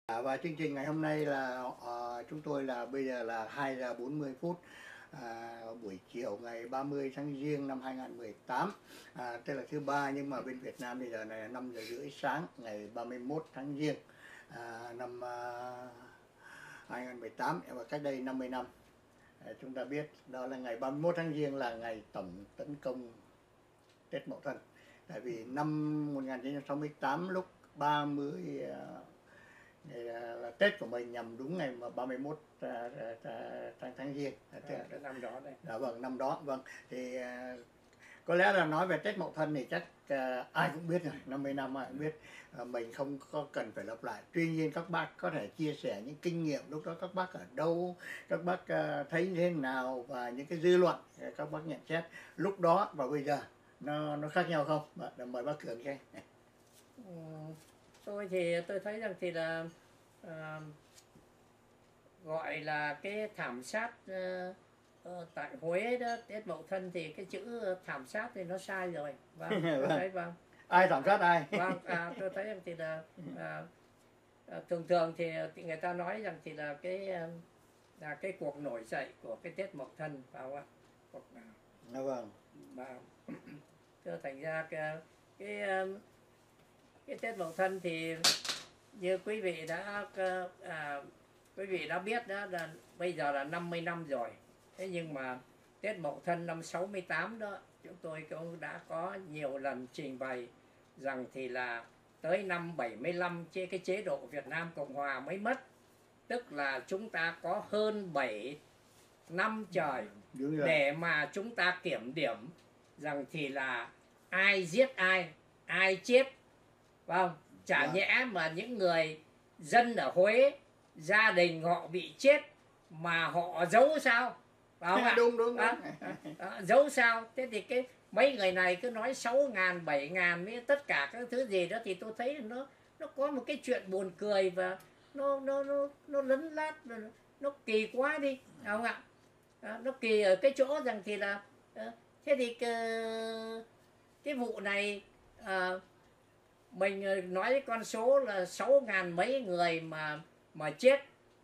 Và chương trình ngày hôm nay là chúng tôi là bây giờ là 2 giờ 40 phút buổi chiều ngày 30 tháng Giêng năm 2018, tức là thứ ba, nhưng mà bên Việt Nam bây giờ này là 5 giờ rưỡi sáng ngày 31 tháng Giêng năm 2018. Và cách đây 50 năm chúng ta biết đó là ngày 31 tháng Giêng là ngày tổng tấn công Tết Mậu Thân. Tại vì năm 1968 lúc 30 là Tết của mình nhằm đúng ngày 31 tháng Giêng, cái năm đó đây. Vâng, năm đó. Vâng, thì có lẽ là nói về Tết Mậu Thân thì chắc ai cũng biết rồi, 50 năm ai cũng biết, mình không có cần phải lặp lại. Tuy nhiên các bác có thể chia sẻ những kinh nghiệm lúc đó các bác ở đâu, các bác thấy thế nào, và những cái dư luận các bác nhận xét lúc đó và bây giờ nó khác nhau không? Mời bác Cường cái. Tôi thấy rằng thì là gọi là cái thảm sát tại Huế đó, Tết Mậu Thân, thì cái chữ thảm sát thì nó sai rồi. Vâng, tôi thấy vâng. Ai thảm sát ai? Vâng, tôi thấy rằng thì là thường thì người ta nói rằng thì là cái cuộc nổi dậy của cái Tết Mậu Thân, phải không ạ? Vâng. Thưa, thành ra cái Tết Mậu Thân thì như quý vị đã biết đó, là bây giờ là 50 năm rồi. Thế nhưng mà Tết Mậu Thân năm 68 đó, chúng tôi cũng đã có nhiều lần trình bày rằng thì là tới năm 75 cái chế độ Việt Nam Cộng Hòa mới mất. Tức là chúng ta có hơn 7 năm trời để mà chúng ta kiểm điểm rằng thì là ai giết ai, ai chết. Vâng, chả nhẽ mà những người dân ở Huế, gia đình họ bị chết mà họ giấu sao? Phải không ạ? Đúng. Giấu sao? Thế thì mấy người này cứ nói 6.000, 7.000 với tất cả các thứ gì đó, thì tôi thấy nó có một cái chuyện buồn cười và nó lấn lát, nó kỳ quá đi, phải không ạ? Nó kỳ ở cái chỗ rằng thì là thế thì cái vụ này mình nói cái con số là 6.000 mấy người mà chết,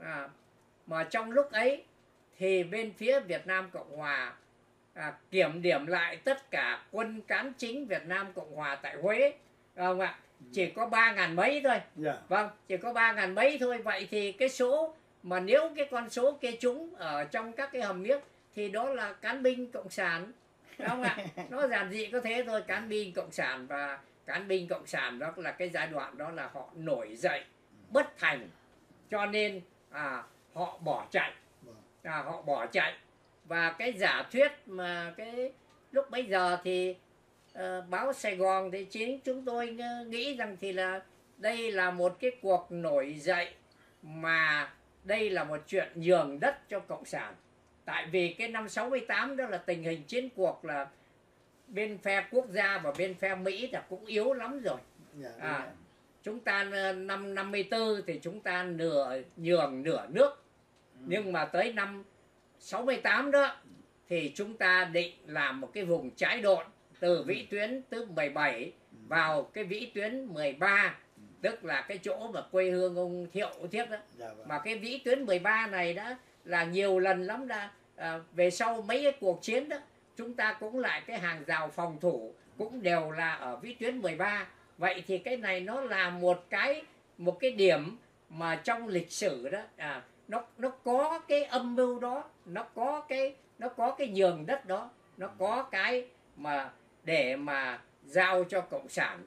mà trong lúc ấy thì bên phía Việt Nam Cộng Hòa kiểm điểm lại tất cả quân cán chính Việt Nam Cộng Hòa tại Huế, không ạ? Chỉ có 3.000 mấy thôi. Vâng, chỉ có 3.000 mấy thôi. Vậy thì cái số mà nếu cái con số kia trúng ở trong các cái hầm miếc thì đó là cán binh cộng sản, không ạ? Nó giản dị có thế thôi, cán binh cộng sản. Và cán binh cộng sản đó là cái giai đoạn đó là họ nổi dậy bất thành, cho nên họ bỏ chạy. Họ bỏ chạy. Và cái giả thuyết mà cái lúc bấy giờ thì báo Sài Gòn thì chính chúng tôi nghĩ rằng thì là đây là một cái cuộc nổi dậy, mà đây là một chuyện nhường đất cho cộng sản. Tại vì cái năm 68 đó là tình hình chiến cuộc là bên phe quốc gia và bên phe Mỹ là cũng yếu lắm rồi. Chúng ta năm 54 thì chúng ta nhường nửa nước. Nhưng mà tới năm 68 đó thì chúng ta định làm một cái vùng trái độn từ vĩ tuyến thứ 17 vào cái vĩ tuyến 13, tức là cái chỗ mà quê hương ông Thiệu Thiết đó. Mà cái vĩ tuyến 13 này đã là nhiều lần lắm đã, về sau mấy cái cuộc chiến đó chúng ta cũng lại cái hàng rào phòng thủ cũng đều là ở vĩ tuyến 13. Vậy thì cái này nó là một cái điểm mà trong lịch sử đó, nó có cái âm mưu đó, nó có cái nhường đất đó, nó có cái mà để mà giao cho cộng sản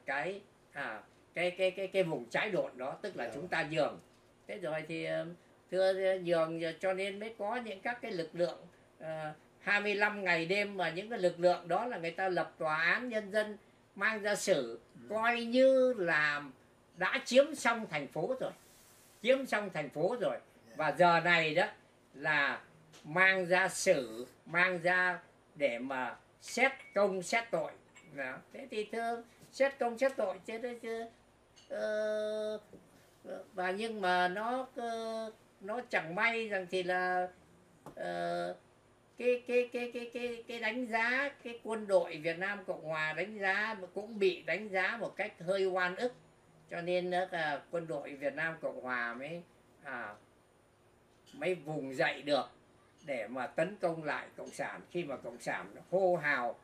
cái vùng trái độn đó, tức là chúng ta nhường. Thế rồi thì thưa, nhường cho nên mới có những các cái lực lượng 25 ngày đêm, mà những cái lực lượng đó là người ta lập tòa án nhân dân mang ra xử, coi như là đã chiếm xong thành phố rồi. Và giờ này đó là mang ra xử, mang ra để mà xét công xét tội. Thế thì thưa, xét công xét tội chứ và nhưng mà nó chẳng may rằng thì là cái đánh giá cái quân đội Việt Nam Cộng Hòa đánh giá cũng bị đánh giá một cách hơi oan ức. cho nên là quân đội Việt Nam Cộng Hòa mới vùng dậy được để mà tấn công lại cộng sản, khi mà cộng sản hô hào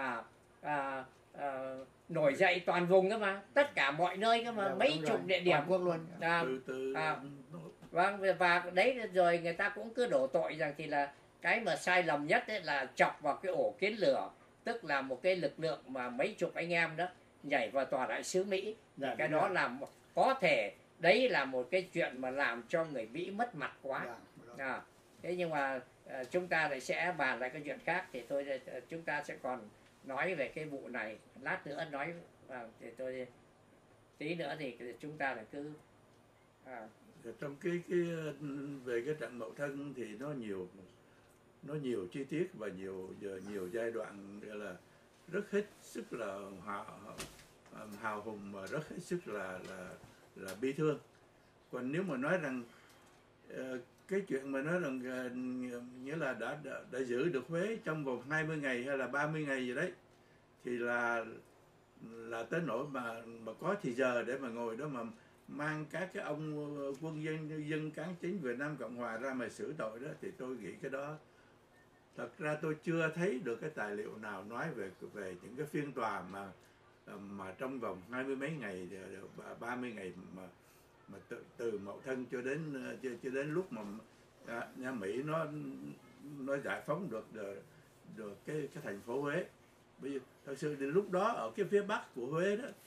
nổi dậy toàn vùng cơ mà, tất cả mọi nơi cơ mà, mấy chục địa điểm quốc luôn. Vâng, và đấy rồi người ta cũng cứ đổ tội rằng thì là cái mà sai lầm nhất ấy là chọc vào cái ổ kiến lửa, tức là một cái lực lượng mà mấy chục anh em đó nhảy vào tòa đại sứ Mỹ. Cái đó là có thể đấy là một cái chuyện mà làm cho người Mỹ mất mặt quá. Thế nhưng mà chúng ta lại sẽ bàn lại cái chuyện khác, thì tôi chúng ta sẽ còn nói về cái vụ này lát nữa nói, thì tôi tí nữa thì chúng ta lại cứ trong cái về cái trận Mậu Thân thì nó nhiều chi tiết và nhiều giai đoạn, gọi là rất hết sức là hào hùng và rất hết sức là bi thương. Còn nếu mà nói rằng cái chuyện mà nói rằng nghĩa là đã giữ được Huế trong vòng 20 ngày hay là 30 ngày gì đấy, thì là tới nỗi mà có thì giờ để mà ngồi đó mà mang các cái ông quân dân cán chính Việt Nam Cộng Hòa ra mà xử tội đó, thì tôi nghĩ cái đó thật ra tôi chưa thấy được cái tài liệu nào nói về những cái phiên tòa mà trong vòng 20 mấy ngày, 30 ngày mà từ Mậu Thân cho đến lúc mà nhà Mỹ nó giải phóng được cái thành phố Huế. Bây giờ thật sự đến lúc đó ở cái phía bắc của Huế đó,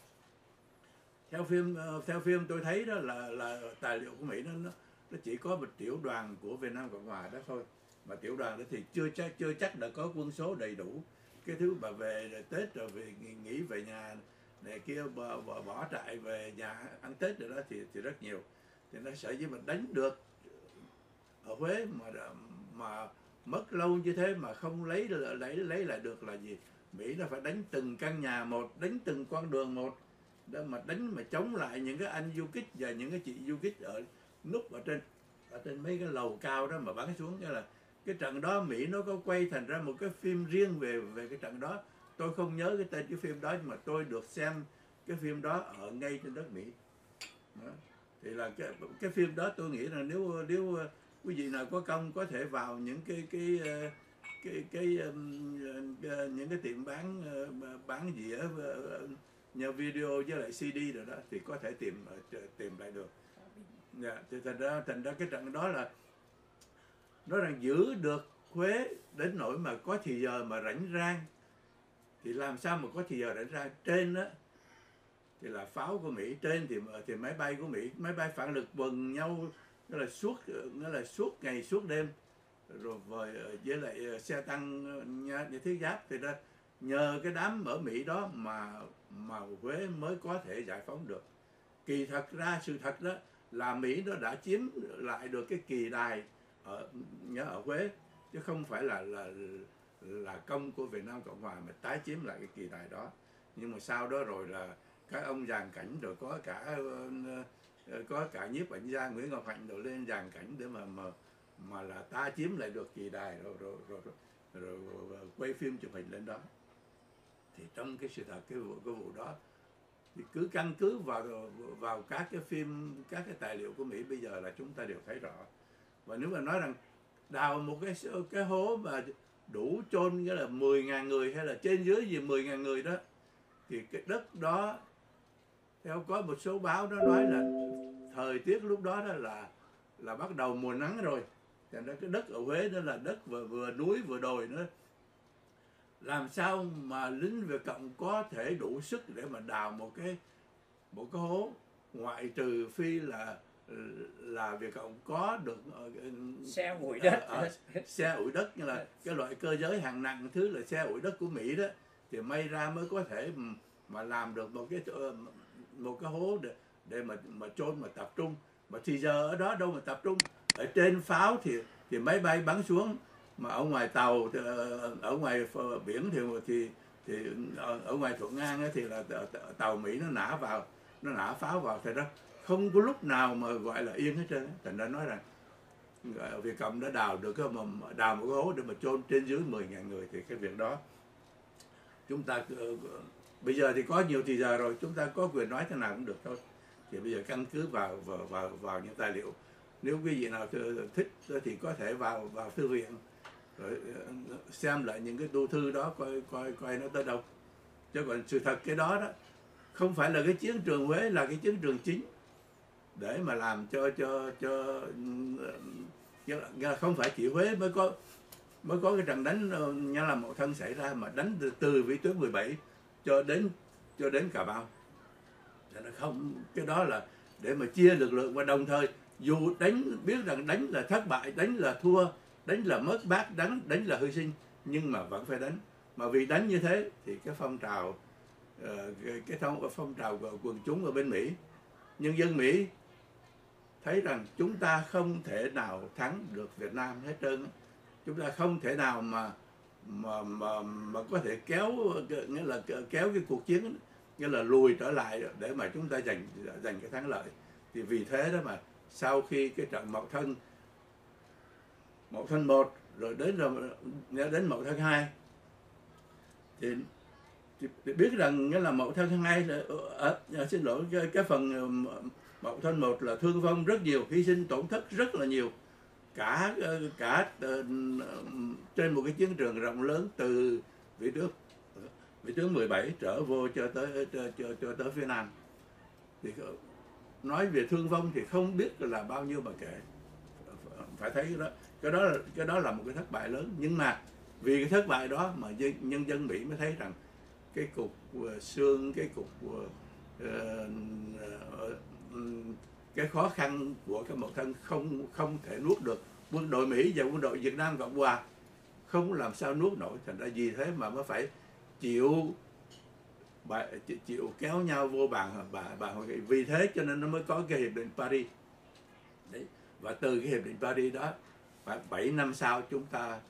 theo phim tôi thấy đó là tài liệu của Mỹ nó chỉ có một tiểu đoàn của Việt Nam Cộng Hòa đó thôi, mà tiểu đoàn đó thì chưa chắc đã có quân số đầy đủ. Cái thứ mà về Tết rồi nghỉ về nhà này kia, bỏ trại về nhà ăn Tết rồi đó thì rất nhiều. Thì nó sở dĩ mà đánh được ở Huế mà mất lâu như thế mà không lấy lại được là gì? Mỹ nó phải đánh từng căn nhà một, đánh từng con đường một, để mà đánh mà chống lại những cái anh du kích và những cái chị du kích ở núp ở trên mấy cái lầu cao đó mà bắn xuống. Như là cái trận đó Mỹ nó có quay thành ra một cái phim riêng về cái trận đó. Tôi không nhớ cái tên cái phim đó, nhưng mà tôi được xem cái phim đó ở ngay trên đất Mỹ đó. Thì là cái phim đó tôi nghĩ là nếu quý vị nào có công có thể vào những những cái tiệm bán dĩa nhờ video với lại CD rồi đó, thì có thể tìm lại được. Thì thành ra cái trận đó là nó rằng giữ được Huế đến nỗi mà có thì giờ mà rảnh rang. Thì làm sao mà có thì giờ rảnh rang? Trên đó thì là pháo của Mỹ, trên thì máy bay của Mỹ, máy bay phản lực quần nhau, nó là suốt ngày suốt đêm, rồi với lại xe tăng như thiết giáp. Thì ra nhờ cái đám ở Mỹ đó mà Huế mới có thể giải phóng được. Kỳ thật ra sự thật đó là Mỹ nó đã chiếm lại được cái kỳ đài ở Huế, chứ không phải là công của Việt Nam Cộng Hòa mà tái chiếm lại cái kỳ đài đó. Nhưng mà sau đó rồi là các ông dàn cảnh, rồi có cả nhiếp ảnh gia Nguyễn Ngọc Hạnh rồi lên dàn cảnh để mà là ta chiếm lại được kỳ đài, rồi quay phim chụp hình lên đó. Thì trong cái sự thật cái vụ đó thì cứ căn cứ vào các cái phim, các cái tài liệu của Mỹ bây giờ là chúng ta đều thấy rõ. Và nếu mà nói rằng đào một cái hố mà đủ chôn nghĩa là 10.000 người hay là trên dưới gì 10.000 người đó, thì cái đất đó theo có một số báo nó nói là thời tiết lúc đó là bắt đầu mùa nắng rồi. Thành ra cái đất ở Huế đó là đất vừa núi vừa đồi nữa. Làm sao mà lính Việt Cộng có thể đủ sức để mà đào một cái hố, ngoại trừ phi là Việt Cộng có được xe ủi đất, xe ủi đất, như là cái loại cơ giới hạng nặng thứ là xe ủi đất của Mỹ đó, thì may ra mới có thể mà làm được một cái hố để mà chôn mà tập trung. Mà thì giờ ở đó đâu mà tập trung, ở trên pháo thì máy bay bắn xuống, mà ở ngoài tàu ở ngoài biển thì ở ngoài Thuận An ấy, thì là tàu Mỹ nó nã pháo vào, thì đó không có lúc nào mà gọi là yên hết trơn. Thành ra nói rằng Việt Cộng đã đào một cái hố để mà chôn trên dưới 10.000 người. Thì cái việc đó chúng ta bây giờ thì có nhiều thì giờ rồi, chúng ta có quyền nói thế nào cũng được thôi. Thì bây giờ căn cứ vào những tài liệu, nếu quý vị nào thích thì có thể vào thư viện rồi xem lại những cái tu thư đó, coi nó tới đâu. Chứ còn sự thật cái đó không phải là cái chiến trường Huế là cái chiến trường chính để mà làm cho không phải chỉ Huế mới có cái trận đánh Nhã Nam Mậu Thân xảy ra, mà đánh từ Vĩ Tuyến 17 cho đến Cà Mau. Cho nên không, cái đó là để mà chia lực lượng, và đồng thời dù biết rằng đánh là thất bại, đánh là thua, đánh là mất mát, đánh là hy sinh, nhưng mà vẫn phải đánh. Mà vì đánh như thế thì cái phong trào phong trào của quần chúng ở bên Mỹ, nhân dân Mỹ thấy rằng chúng ta không thể nào thắng được Việt Nam hết trơn. Chúng ta không thể nào mà có thể kéo, nghĩa là kéo cái cuộc chiến, nghĩa là lùi trở lại để mà chúng ta giành cái thắng lợi. Thì vì thế đó mà sau khi cái trận Mậu Thân 1 rồi đến Mậu Thân 2 thì biết rằng nghĩa là Mậu Thân 2 là xin lỗi, cái phần Mậu Thân 1 là thương vong rất nhiều, hy sinh tổn thất rất là nhiều, cả trên một cái chiến trường rộng lớn từ Vĩ Tuyến 17 trở vô cho tới phía Nam. Thì nói về thương vong thì không biết là bao nhiêu mà kể. Phải thấy cái đó là một cái thất bại lớn, nhưng mà vì cái thất bại đó mà nhân dân Mỹ mới thấy rằng cái cục xương, cái khó khăn của cái Mậu Thân không thể nuốt được. Quân đội Mỹ và quân đội Việt Nam Cộng Hòa không làm sao nuốt nổi, thành ra vì thế mà mới phải chịu kéo nhau vô bàn hội nghị. Vì thế cho nên nó mới có cái hiệp định Paris. Đấy. Và từ cái hiệp định Paris đó, khoảng 7 năm sau chúng ta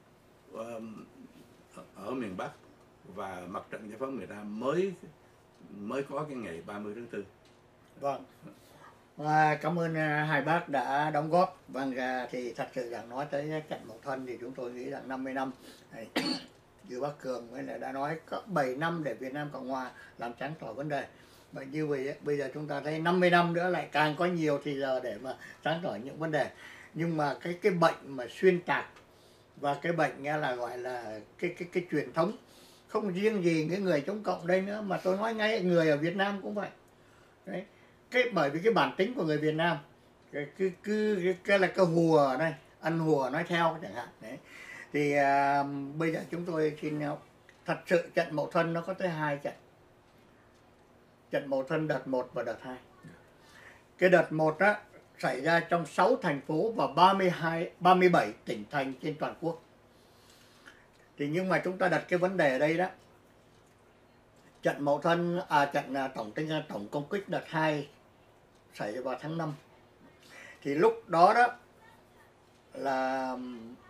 ở miền Bắc và mặt trận giải phóng miền Nam mới có cái ngày 30 tháng 4. Vâng. Cảm ơn hai bác đã đóng góp. Vâng, thì thật sự rằng nói tới trận Mậu Thân thì chúng tôi nghĩ rằng 50 năm như bác Cường mới đã nói, có 7 năm để Việt Nam Cộng Hòa làm sáng tỏ vấn đề. Và như vậy bây giờ chúng ta thấy 50 năm nữa lại càng có nhiều thì giờ để mà sáng tỏ những vấn đề. Nhưng mà cái bệnh mà xuyên tạc và cái bệnh nghe là gọi là cái truyền thống, không riêng gì cái người chống cộng đây nữa, mà tôi nói ngay người ở Việt Nam cũng vậy. Đấy. Bởi vì cái bản tính của người Việt Nam cái là cái hùa này, ăn hùa nói theo chẳng hạn. Đấy. Thì bây giờ chúng tôi xin, thật sự trận Mậu Thân nó có tới 2 trận. Trận Mậu Thân đợt 1 và đợt 2. Cái đợt 1 á xảy ra trong 6 thành phố và 37 tỉnh thành trên toàn quốc. Thì nhưng mà chúng ta đặt cái vấn đề ở đây đó, trận Mậu Thân trận tổng công kích đợt 2 xảy ra vào tháng 5. Thì lúc đó đó là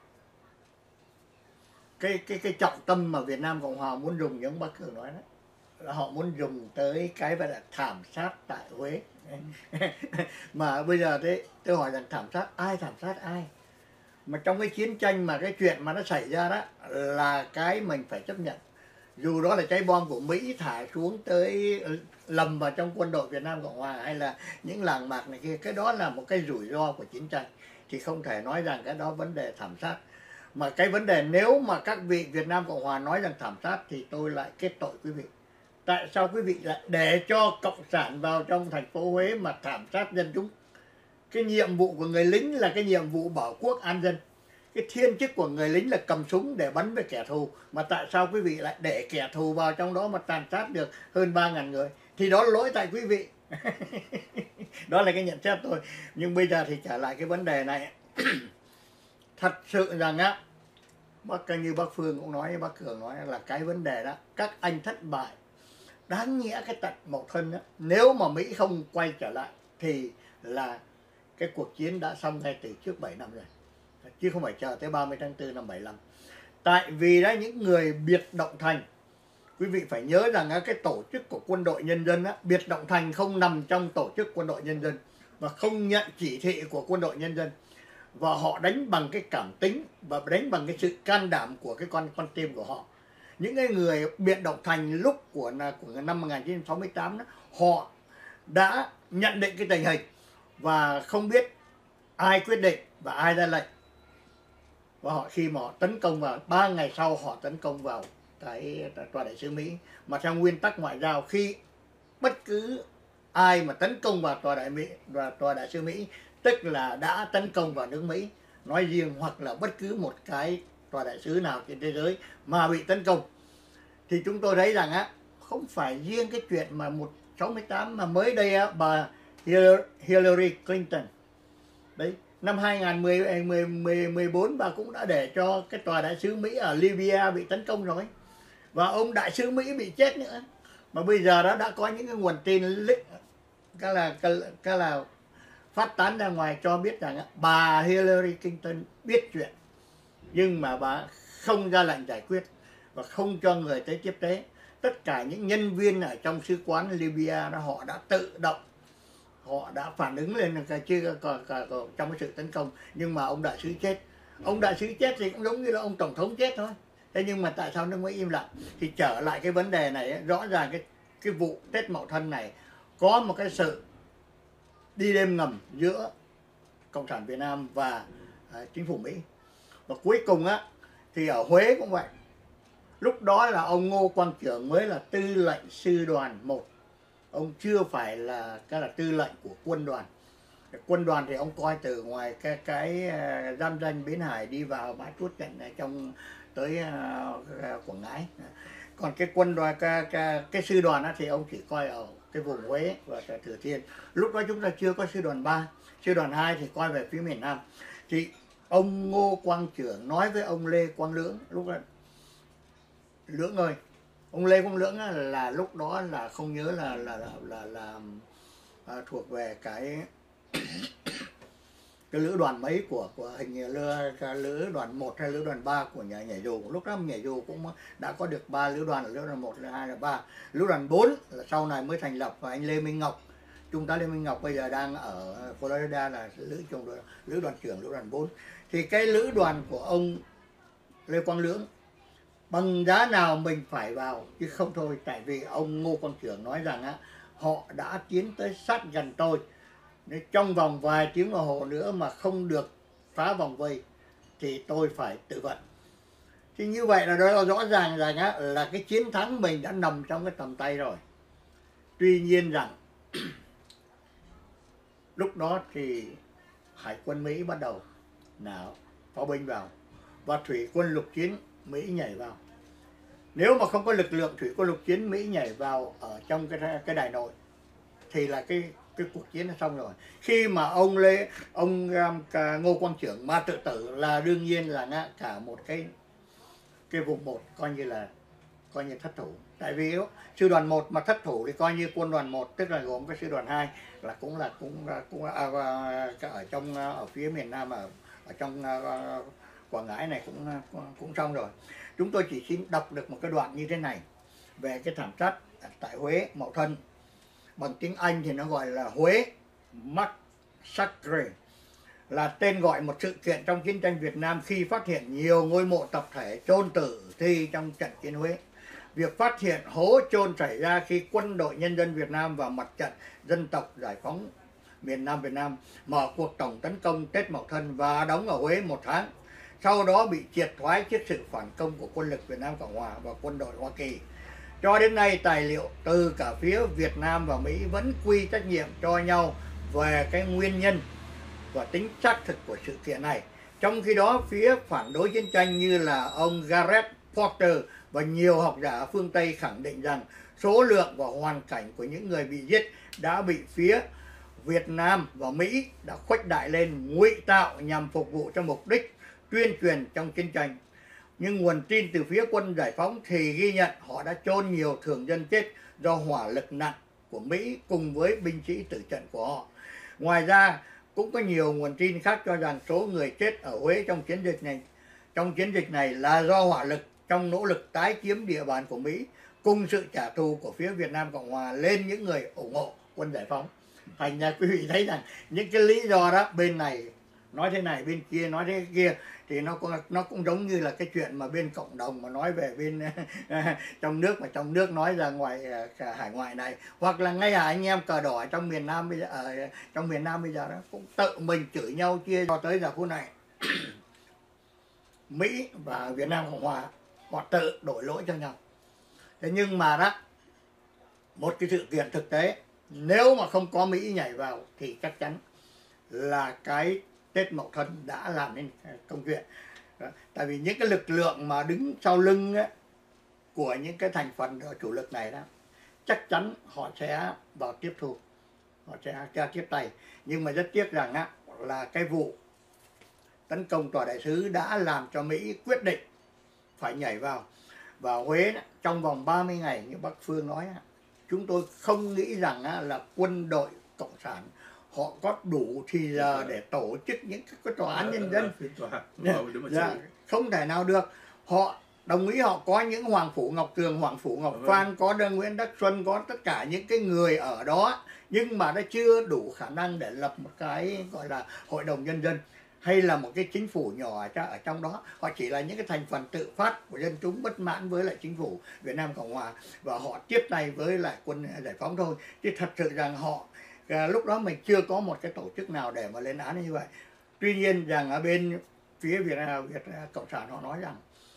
cái trọng tâm mà Việt Nam Cộng Hòa muốn dùng, giống bác Cường nói đó, là họ muốn dùng tới cái gọi là thảm sát tại Huế. Mà bây giờ thế tôi hỏi rằng thảm sát ai? Mà trong cái chiến tranh mà cái chuyện mà nó xảy ra đó là cái mình phải chấp nhận. Dù đó là trái bom của Mỹ thả xuống tới lầm vào trong quân đội Việt Nam Cộng Hòa hay là những làng mạc này kia, cái đó là một cái rủi ro của chiến tranh, thì không thể nói rằng cái đó vấn đề thảm sát. Mà cái vấn đề nếu mà các vị Việt Nam Cộng Hòa nói rằng thảm sát thì tôi lại kết tội quý vị. Tại sao quý vị lại để cho cộng sản vào trong thành phố Huế mà thảm sát dân chúng? Cái nhiệm vụ của người lính là cái nhiệm vụ bảo quốc an dân. Cái thiên chức của người lính là cầm súng để bắn về kẻ thù. Mà tại sao quý vị lại để kẻ thù vào trong đó mà tàn sát được hơn 3.000 người? Thì đó lỗi tại quý vị. Đó là cái nhận xét tôi. Nhưng bây giờ thì trở lại cái vấn đề này. Thật sự rằng á, như bác Phương cũng nói, bác Cường nói là cái vấn đề đó, các anh thất bại. Đáng nghĩa cái trận Mậu Thân đó, nếu mà Mỹ không quay trở lại thì là cái cuộc chiến đã xong ngay từ trước 7 năm rồi, chứ không phải chờ tới 30 tháng 4 năm 75. Tại vì đó những người biệt động thành, quý vị phải nhớ rằng cái tổ chức của quân đội nhân dân á, biệt động thành không nằm trong tổ chức quân đội nhân dân và không nhận chỉ thị của quân đội nhân dân, và họ đánh bằng cái cảm tính và đánh bằng cái sự can đảm của cái con tim của họ. Những cái người biệt động thành lúc của năm 1968 đó, họ đã nhận định cái tình hình và không biết ai quyết định và ai ra lệnh. Và khi mà họ tấn công vào, 3 ngày sau họ tấn công vào cái tòa đại sứ Mỹ. Mà theo nguyên tắc ngoại giao, khi bất cứ ai mà tấn công vào tòa đại sứ Mỹ, tức là đã tấn công vào nước Mỹ nói riêng, hoặc là bất cứ một cái tòa đại sứ nào trên thế giới mà bị tấn công, thì chúng tôi thấy rằng không phải riêng cái chuyện mà 168 mà mới đây bà Hillary Clinton đấy, năm 2014 bà cũng đã để cho cái tòa đại sứ Mỹ ở Libya bị tấn công rồi, và ông đại sứ Mỹ bị chết nữa. Mà bây giờ đó đã có những cái nguồn tin cái là phát tán ra ngoài cho biết rằng bà Hillary Clinton biết chuyện, nhưng mà bà không ra lệnh giải quyết và không cho người tới tiếp tế. Tất cả những nhân viên ở trong sứ quán Libya đó, họ đã tự động, họ đã phản ứng lên cái trong cái sự tấn công. Nhưng mà ông đại sứ chết. Ông đại sứ chết thì cũng giống như là ông tổng thống chết thôi. Thế nhưng mà tại sao nước Mỹ im lặng? Thì trở lại cái vấn đề này, rõ ràng cái vụ Tết Mậu Thân này có một cái sự đi đêm ngầm giữa Cộng sản Việt Nam và chính phủ Mỹ. Và cuối cùng thì ở Huế cũng vậy. Lúc đó là ông Ngô Quang Trưởng mới là tư lệnh sư đoàn 1. Ông chưa phải là tư lệnh của quân đoàn. Quân đoàn thì ông coi từ ngoài cái giáp ranh Bến Hải đi vào bãi chốt chặn trong tới Quảng Ngãi. Còn cái quân đoàn cái sư đoàn thì ông chỉ coi ở cái vùng Huế và Thừa Thiên. Lúc đó chúng ta chưa có sư đoàn 3, sư đoàn 2 thì coi về phía miền Nam. Thì ông Ngô Quang Trưởng nói với ông Lê Quang Lưỡng, lúc đó Lưỡng ơi, ông Lê Quang Lưỡng là lúc đó là không nhớ là thuộc về cái lữ đoàn mấy của hình như lữ đoàn 1 hay lữ đoàn 3 của nhà nhảy dù. Lúc đó nhảy dù cũng đã có được 3 lữ đoàn, là lữ đoàn 1, lữ đoàn 2, là 3. Lữ đoàn 4 là sau này mới thành lập, và anh Lê Minh Ngọc, Trung tá Lê Minh Ngọc bây giờ đang ở Florida là lữ đoàn trưởng lữ đoàn 4. Thì cái lữ đoàn của ông Lê Quang Lưỡng bằng giá nào mình phải vào, chứ không thôi. Tại vì ông Ngô Quang Trưởng nói rằng họ đã tiến tới sát gần tôi, trong vòng vài tiếng đồng hồ nữa mà không được phá vòng vây thì tôi phải tự vận. Thì như vậy là rõ ràng rằng là cái chiến thắng mình đã nằm trong cái tầm tay rồi. Tuy nhiên rằng lúc đó thì Hải quân Mỹ bắt đầu nã pháo binh vào và thủy quân lục chiến Mỹ nhảy vào. Nếu mà không có lực lượng thủy quân lục chiến Mỹ nhảy vào ở trong cái Đại Nội thì là cái cuộc chiến nó xong rồi. Khi mà ông Ngô Quang Trưởng mà tự tử là đương nhiên là cả một cái vùng 1 coi như thất thủ. Tại vì sư đoàn 1 mà thất thủ thì coi như quân đoàn 1, tức là gồm cái sư đoàn 2 là cũng ở phía miền Nam, ở trong Quảng Ngãi này cũng xong rồi. Chúng tôi chỉ xin đọc được một cái đoạn như thế này về cái thảm sát tại Huế Mậu Thân. Bằng tiếng Anh thì nó gọi là Huế Massacre, là tên gọi một sự kiện trong chiến tranh Việt Nam khi phát hiện nhiều ngôi mộ tập thể chôn tử thi trong trận chiến Huế. Việc phát hiện hố chôn xảy ra khi Quân đội Nhân dân Việt Nam và Mặt trận Dân tộc Giải phóng miền Nam Việt Nam mở cuộc tổng tấn công Tết Mậu Thân và đóng ở Huế 1 tháng. Sau đó bị triệt thoái trước sự phản công của quân lực Việt Nam Cộng Hòa và quân đội Hoa Kỳ. Cho đến nay, tài liệu từ cả phía Việt Nam và Mỹ vẫn quy trách nhiệm cho nhau về cái nguyên nhân và tính xác thực của sự kiện này. Trong khi đó, phía phản đối chiến tranh như là ông Gareth Porter và nhiều học giả phương Tây khẳng định rằng số lượng và hoàn cảnh của những người bị giết đã bị phía Việt Nam và Mỹ đã khuếch đại lên, ngụy tạo nhằm phục vụ cho mục đích tuyên truyền trong chiến tranh. Nhưng nguồn tin từ phía quân giải phóng thì ghi nhận họ đã chôn nhiều thường dân chết do hỏa lực nặng của Mỹ cùng với binh sĩ tử trận của họ. Ngoài ra, cũng có nhiều nguồn tin khác cho rằng số người chết ở Huế trong chiến dịch này là do hỏa lực trong nỗ lực tái chiếm địa bàn của Mỹ cùng sự trả thù của phía Việt Nam Cộng Hòa lên những người ủng hộ quân giải phóng. Thành ra quý vị thấy rằng những cái lý do đó bên này nói thế này bên kia nói thế kia, thì nó cũng giống như là cái chuyện mà bên cộng đồng mà nói về bên trong nước, mà trong nước nói ra ngoài cả hải ngoại này, hoặc là ngay anh em cờ đỏ trong miền Nam bây giờ, ở trong miền Nam bây giờ đó cũng tự mình chửi nhau chia cho tới giờ phút này. Mỹ và Việt Nam Cộng Hòa họ tự đổi lỗi cho nhau. Thế nhưng mà đó, một cái sự kiện thực tế, nếu mà không có Mỹ nhảy vào thì chắc chắn là cái Tết Mậu Thân đã làm nên công chuyện. Tại vì những cái lực lượng mà đứng sau lưng ấy, của những cái thành phần chủ lực này đó, chắc chắn họ sẽ vào tiếp thu, họ sẽ ra tiếp tay. Nhưng mà rất tiếc rằng á, là cái vụ tấn công tòa đại sứ đã làm cho Mỹ quyết định phải nhảy vào. Và Huế trong vòng 30 ngày như bác Phương nói, chúng tôi không nghĩ rằng là quân đội cộng sản họ có đủ thì giờ để tổ chức những cái tòa án nhân dân. Không thể nào được. Họ đồng ý, họ có những Hoàng Phủ Ngọc Tường, Hoàng Phủ Ngọc Phan, có Nguyễn Đắc Xuân, có tất cả những cái người ở đó, nhưng mà nó chưa đủ khả năng để lập một cái gọi là hội đồng nhân dân hay là một cái chính phủ nhỏ ở trong đó. Họ chỉ là những cái thành phần tự phát của dân chúng bất mãn với lại chính phủ Việt Nam Cộng Hòa, và họ tiếp tay với lại quân giải phóng thôi. Chứ thật sự rằng họ lúc đó mình chưa có một cái tổ chức nào để mà lên án như vậy. Tuy nhiên rằng ở bên phía Việt Cộng sản họ nói rằng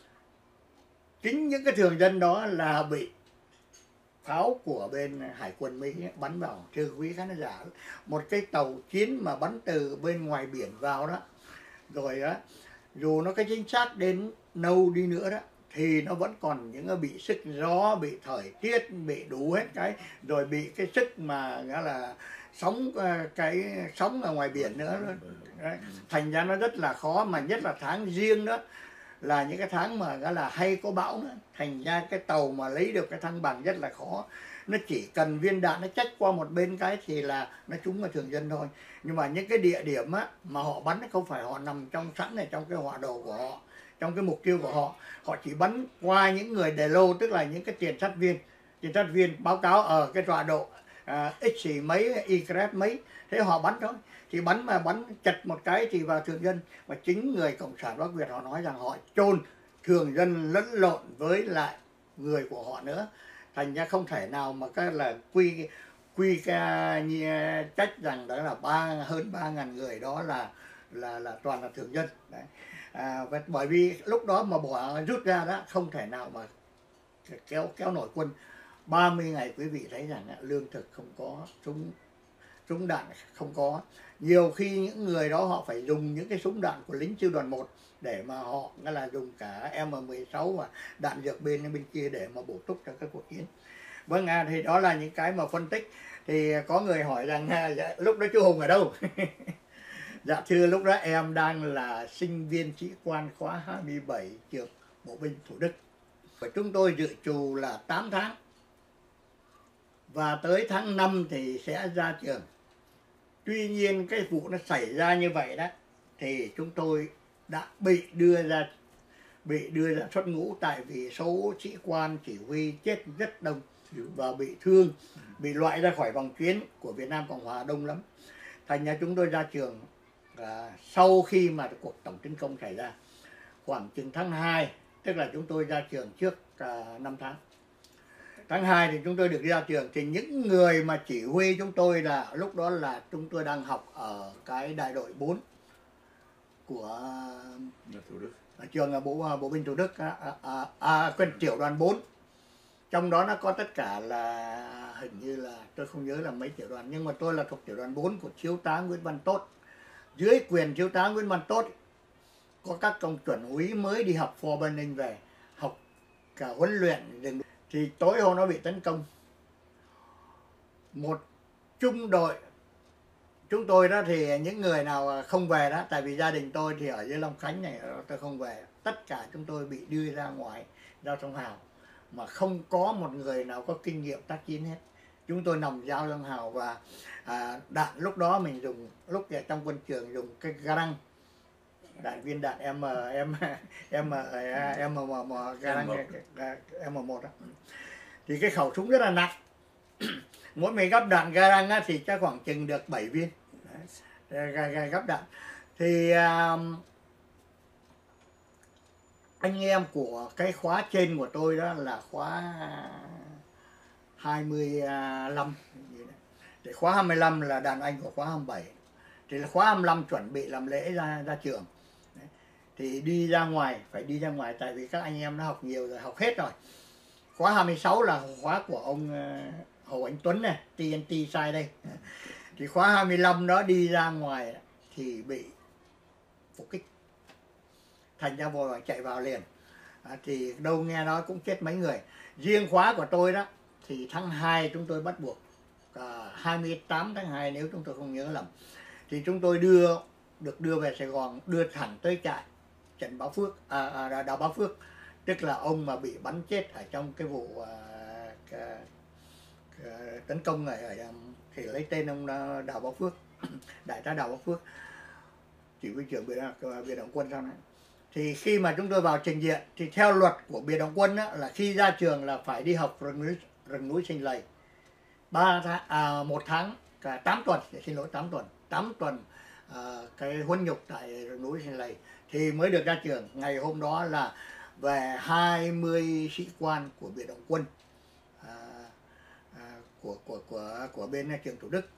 chính những cái thường dân đó là bị pháo của bên hải quân Mỹ bắn vào. Thưa quý khán giả, một cái tàu chiến mà bắn từ bên ngoài biển vào đó, rồi á, dù nó cái chính xác đến đâu đi nữa đó, thì nó vẫn còn những bị sức gió, bị thời tiết, bị đủ hết cái, rồi bị cái sức mà nghĩa là sóng, cái sóng ở ngoài biển nữa. Đấy. Thành ra nó rất là khó, mà nhất là tháng giêng đó là những cái tháng mà nghĩa là hay có bão nữa. Thành ra cái tàu mà lấy được cái thăng bằng rất là khó. Nó chỉ cần viên đạn nó chách qua một bên cái thì là nó trúng vào thường dân thôi. Nhưng mà những cái địa điểm á, mà họ bắn không phải họ nằm trong sẵn này trong cái họa đồ của họ, trong cái mục tiêu của họ. Họ chỉ bắn qua những người đề lô, tức là những cái tiền sát viên. Tiền sát viên báo cáo ở cái tọa độ X mấy, Y mấy, thế họ bắn thôi. Thì bắn mà bắn chật một cái thì vào thường dân. Và chính người Cộng sản Bắc Việt họ nói rằng họ chôn thường dân lẫn lộn với lại người của họ nữa. Thành ra không thể nào mà cái là quy trách rằng đó là hơn 3.000 người đó là toàn là thường dân. Đấy. Bởi vì lúc đó mà rút ra đó không thể nào mà kéo nổi quân. 30 ngày quý vị thấy rằng lương thực không có, súng đạn không có. Nhiều khi những người đó họ phải dùng những cái súng đạn của lính sư đoàn 1 để mà họ là dùng cả M16 và đạn dược bên kia để mà bổ túc cho các cuộc chiến. Vâng, thì đó là những cái mà phân tích. Thì có người hỏi rằng lúc đó chú Hùng ở đâu? Dạ thưa, lúc đó em đang là sinh viên sĩ quan khóa 27 trường Bộ binh Thủ Đức. Và chúng tôi dự trù là 8 tháng. Và tới tháng 5 thì sẽ ra trường. Tuy nhiên cái vụ nó xảy ra như vậy đó, thì chúng tôi đã bị đưa ra xuất ngũ, tại vì số sĩ quan chỉ huy chết rất đông và bị thương, bị loại ra khỏi vòng chiến của Việt Nam Cộng Hòa đông lắm. Thành ra chúng tôi ra trường sau khi mà cuộc tổng tấn công xảy ra khoảng chừng tháng 2, tức là chúng tôi ra trường trước 5 tháng. Tháng 2 thì chúng tôi được ra trường. Thì những người mà chỉ huy chúng tôi là lúc đó là chúng tôi đang học ở cái đại đội 4 của trường Bộ binh Thủ Đức, quân tiểu đoàn 4. Trong đó nó có tất cả là hình như là tôi không nhớ là mấy tiểu đoàn, nhưng mà tôi là thuộc tiểu đoàn 4 của thiếu tá Nguyễn Văn Tốt. Dưới quyền thiếu tá Nguyễn Văn Tốt có các công chuẩn úy mới đi học phò bên Ninh về, học cả huấn luyện rừng. Thì tối hôm nó bị tấn công, một trung đội chúng tôi đó, thì những người nào không về đó, tại vì gia đình tôi thì ở dưới Long Khánh này, tôi không về, tất cả chúng tôi bị đưa ra ngoài giao sông Hào, mà không có một người nào có kinh nghiệm tác chiến hết. Chúng tôi nằm giao sông Hào. Và đạn lúc đó mình dùng, lúc trong quân trường dùng cái garang, đạn viên đạn M1 đó. Thì cái khẩu súng rất là nặng. Mỗi mình gắp đạn garang thì chắc khoảng chừng được 7 viên gắp đạn. Thì anh em của cái khóa trên của tôi đó là khóa 25. Thì khóa 25 là đàn anh của khóa 27. Thì là khóa 25 chuẩn bị làm lễ ra trường. Đấy. Thì đi ra ngoài, phải đi ra ngoài tại vì các anh em đã học nhiều rồi, học hết rồi. Khóa 26 là khóa của ông Hồ Anh Tuấn này, TNT sai đây. Thì khóa 25 đó đi ra ngoài thì bị phục kích. Thành ra vội chạy vào liền. Thì đâu nghe nói cũng chết mấy người. Riêng khóa của tôi đó thì tháng 2 chúng tôi bắt buộc 28 tháng 2 nếu chúng tôi không nhớ lầm. Thì chúng tôi được đưa về Sài Gòn, đưa thẳng tới trại Trần Bá Phước, Đào Bá Phước, tức là ông mà bị bắn chết ở trong cái vụ tấn công ở thì lấy tên ông Đào Bá Phước, đại tá Đào Bá Phước, chỉ huy trưởng biệt động quân sau này. Thì khi mà chúng tôi vào trình diện thì theo luật của biệt động quân á, là khi ra trường là phải đi học rừng núi Sinh Lầy 1 tháng cả 8 tuần, xin lỗi 8 tuần cái huấn nhục tại rừng núi Sinh Lầy thì mới được ra trường. Ngày hôm đó là về 20 sĩ quan của biệt động quân của bên trường Thủ Đức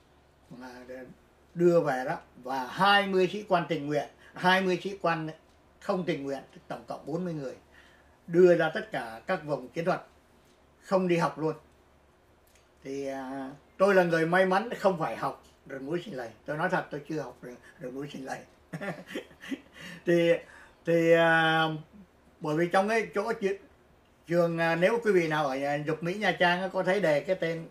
đưa về đó, và 20 sĩ quan tình nguyện, 20 sĩ quan không tình nguyện, tổng cộng 40 người đưa ra tất cả các vùng chiến thuật, không đi học luôn. Thì tôi là người may mắn không phải học rừng núi Sinh Lầy. Tôi nói thật, tôi chưa học rừng núi Sinh Lầy. thì bởi vì trong cái chỗ trường, nếu quý vị nào ở Dục Mỹ Nha Trang có thấy đề cái tên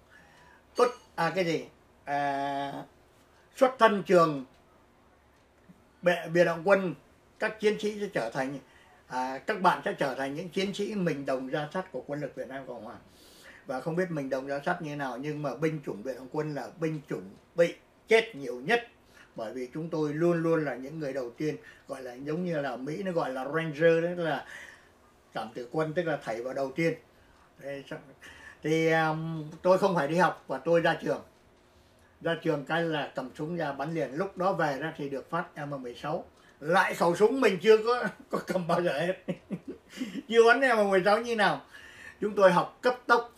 xuất thân trường biệt động quân, các chiến sĩ sẽ trở thành các bạn sẽ trở thành những chiến sĩ mình đồng ra sắt của quân lực Việt Nam Cộng Hòa. Và không biết mình đồng ra sắt như thế nào, nhưng mà binh chủng biệt động quân là binh chủng bị chết nhiều nhất, bởi vì chúng tôi luôn luôn là những người đầu tiên, gọi là giống như là Mỹ nó gọi là Ranger, đó là cảm tử quân, tức là thảy vào đầu tiên. Thì tôi không phải đi học và tôi ra trường cái là cầm súng ra bắn liền. Lúc đó về ra thì được phát M16, lại khẩu súng mình chưa có cầm bao giờ hết. Chưa bắn M16 như nào. Chúng tôi học cấp tốc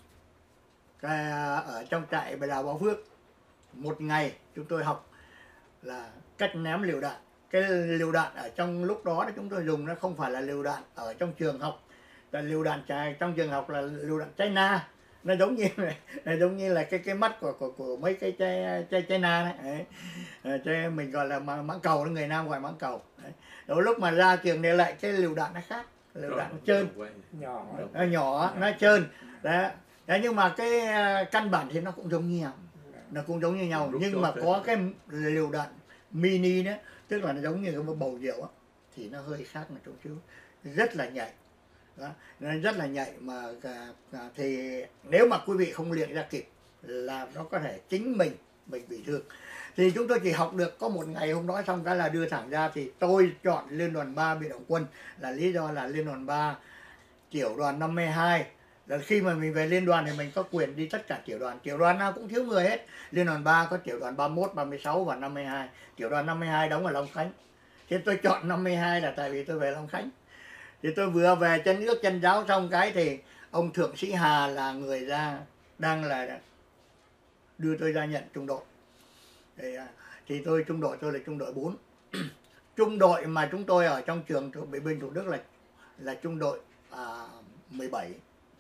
ở trong trại Đào Bá Phước. Một ngày chúng tôi học là cách ném lựu đạn. Cái lựu đạn ở trong lúc đó chúng tôi dùng nó không phải là lựu đạn ở trong trường học, là lựu đạn trong trường học là lựu đạn China. Nó giống như là cái mắt của mấy cái chai na đấy. Mình gọi là mãng cầu, người Nam gọi mãng cầu đấy. Đó, lúc mà ra trường để lại cái lựu đạn nó khác, lựu đạn nó trơn, nhỏ nó trơn đấy. Đấy, nhưng mà cái căn bản thì nó cũng giống như nhau, nhưng mà có cái lựu đạn mini đó, tức là nó giống như cái bầu rượu á, thì nó hơi khác một chút xíu, rất là nhạy. Đó, nên rất là nhạy mà thì nếu mà quý vị không luyện ra kịp là nó có thể chính mình bị thương. Thì chúng tôi chỉ học được có một ngày hôm đó, xong cái là đưa thẳng ra. Thì tôi chọn Liên đoàn 3 biệt động quân là lý do là Liên đoàn 3 tiểu đoàn 52 là khi mà mình về liên đoàn thì mình có quyền đi tất cả tiểu đoàn nào cũng thiếu người hết. Liên đoàn 3 có tiểu đoàn 31, 36 và 52. Tiểu đoàn 52 đóng ở Long Khánh. Thế tôi chọn 52 là tại vì tôi về Long Khánh. Thì tôi vừa về chân ước chân giáo xong cái thì ông Thượng sĩ Hà là người đang là đưa tôi ra nhận trung đội. Thì trung đội tôi là trung đội 4. Trung đội mà chúng tôi ở trong trường binh Thủ Đức là trung đội 17.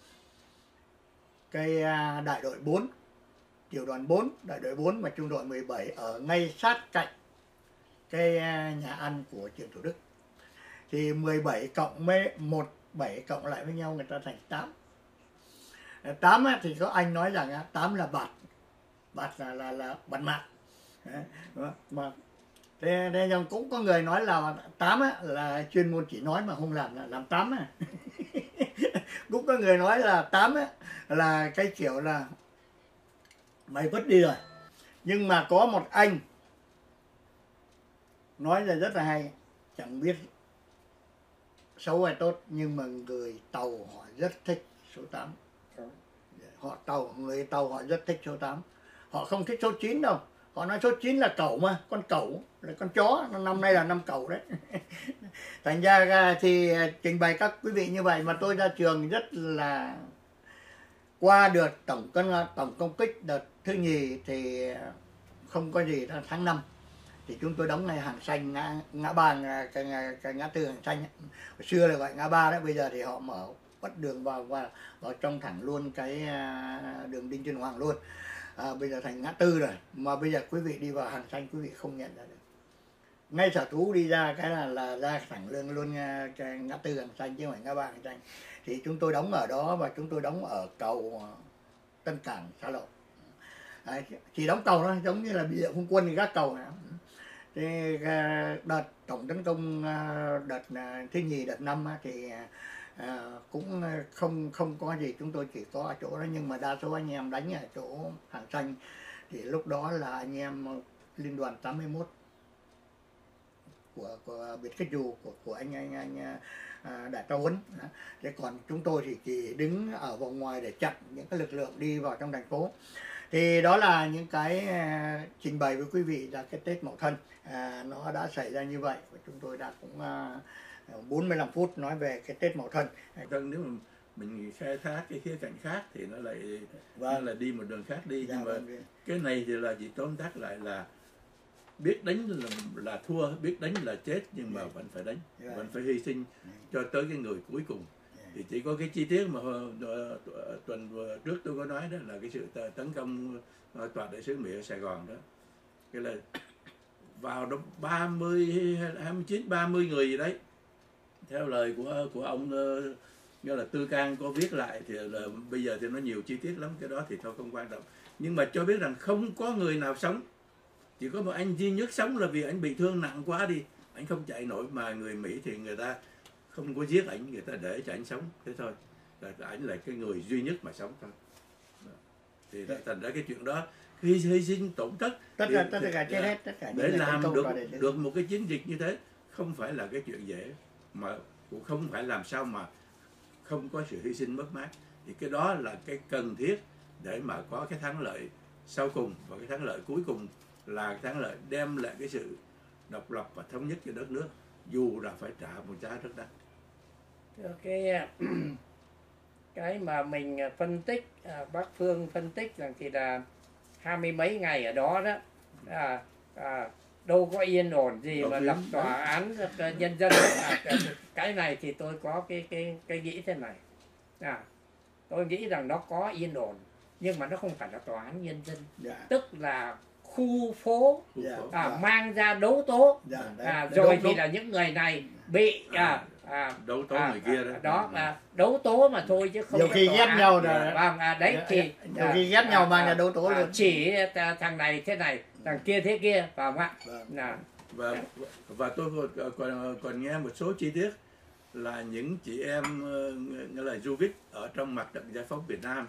Cái đại đội 4, tiểu đoàn 4, đại đội 4 và trung đội 17 ở ngay sát cạnh cái nhà ăn của trường Thủ Đức. Thì 17 cộng 17 cộng lại với nhau người ta thành 8. 8 thì có anh nói rằng 8 là bạt là bạt mạng. Mà thế nhưng cũng có người nói là 8 là chuyên môn chỉ nói mà không làm 8. Cũng có người nói là 8 là cái kiểu là mày vứt đi rồi. Nhưng mà có một anh nói là rất là hay, chẳng biết xấu hay tốt, nhưng mà người Tàu họ rất thích số 8. Người Tàu họ rất thích số 8. Họ không thích số 9 đâu. Họ nói số 9 là cẩu mà, con cẩu là con chó, năm nay là năm cẩu đấy. Thành ra thì trình bày các quý vị như vậy mà tôi ra trường rất là qua đợt tổng công kích đợt thứ nhì thì không có gì ra tháng 5 thì chúng tôi đóng ngay Hàng Xanh, ngã ba, cái ngã tư Hàng Xanh ấy. Hồi xưa là gọi ngã ba đấy, bây giờ thì họ mở bắt đường vào trong thẳng luôn cái đường Đinh Tiên Hoàng luôn. Bây giờ thành ngã tư rồi, mà bây giờ quý vị đi vào Hàng Xanh quý vị không nhận ra được, ngay sở thú đi ra cái là ra thẳng luôn cái ngã tư Hàng Xanh chứ không phải ngã ba Hàng Xanh. Thì chúng tôi đóng ở đó và chúng tôi đóng ở cầu Tân Cảng, Xa Lộ. Chỉ đóng cầu thôi, giống như là bị không quân thì gác cầu này. Thì đợt tổng tấn công đợt thứ nhì, đợt 5 thì cũng không có gì, chúng tôi chỉ có ở chỗ đó, nhưng mà đa số anh em đánh ở chỗ Hàng Xanh. Thì lúc đó là anh em Liên đoàn 81 của Biệt Kích Dù của anh Đại Cao Huấn. Thế còn chúng tôi thì chỉ đứng ở vòng ngoài để chặn những cái lực lượng đi vào trong thành phố. Thì đó là những cái trình bày với quý vị là cái Tết Mậu Thân nó đã xảy ra như vậy, và chúng tôi đã cũng 45 phút nói về cái Tết Mậu Thân. Nếu mà mình khai thác cái khía cạnh khác thì nó lại nó là đi một đường khác đi. Nhưng mà cái này thì là chỉ tóm tắt lại là biết đánh là thua, biết đánh là chết, nhưng mà vẫn phải đánh, vẫn phải hy sinh cho tới cái người cuối cùng. Thì chỉ có cái chi tiết mà tuần trước tôi có nói đó là cái sự tấn công tòa đại sứ Mỹ ở Sài Gòn đó, cái là vào đó 29-30 người gì đấy, theo lời của ông như là Tư Cang có viết lại, thì là bây giờ thì nó nhiều chi tiết lắm, cái đó thì thôi không quan trọng. Nhưng mà cho biết rằng không có người nào sống, chỉ có một anh duy nhất sống là vì anh bị thương nặng quá đi, anh không chạy nổi, mà người Mỹ thì người ta không có giết ảnh, người ta để cho ảnh sống thế thôi, là ảnh là cái người duy nhất mà sống thôi. Thì thành ra cái chuyện đó hy sinh tổn thất tất cả chết hết, tất cả để làm được một cái chiến dịch như thế không phải là cái chuyện dễ, mà cũng không phải làm sao mà không có sự hy sinh mất mát. Thì cái đó là cái cần thiết để mà có cái thắng lợi sau cùng, và cái thắng lợi cuối cùng là cái thắng lợi đem lại cái sự độc lập và thống nhất cho đất nước, dù là phải trả một giá rất đắt. Cái mà mình phân tích, bác Phương phân tích rằng thì là 20 mấy ngày ở đó đó, đâu có yên ổn gì mà lập tòa án nhân dân. Cái này thì tôi có cái nghĩ thế này, tôi nghĩ rằng nó có yên ổn, nhưng mà nó không phải là tòa án nhân dân, tức là khu phố mang ra đấu tố, rồi thì là những người này bị đấu tố người kia đó, đấu tố mà thôi chứ không nhiều khi ghét nhau rồi. Đấy thì nhiều khi ghét nhau mang ra đấu tố luôn, chỉ thằng này thế này, thằng kia thế kia, phải không ạ? Và tôi còn nghe một số chi tiết là những chị em nghĩa là du kích ở trong mặt trận giải phóng Việt Nam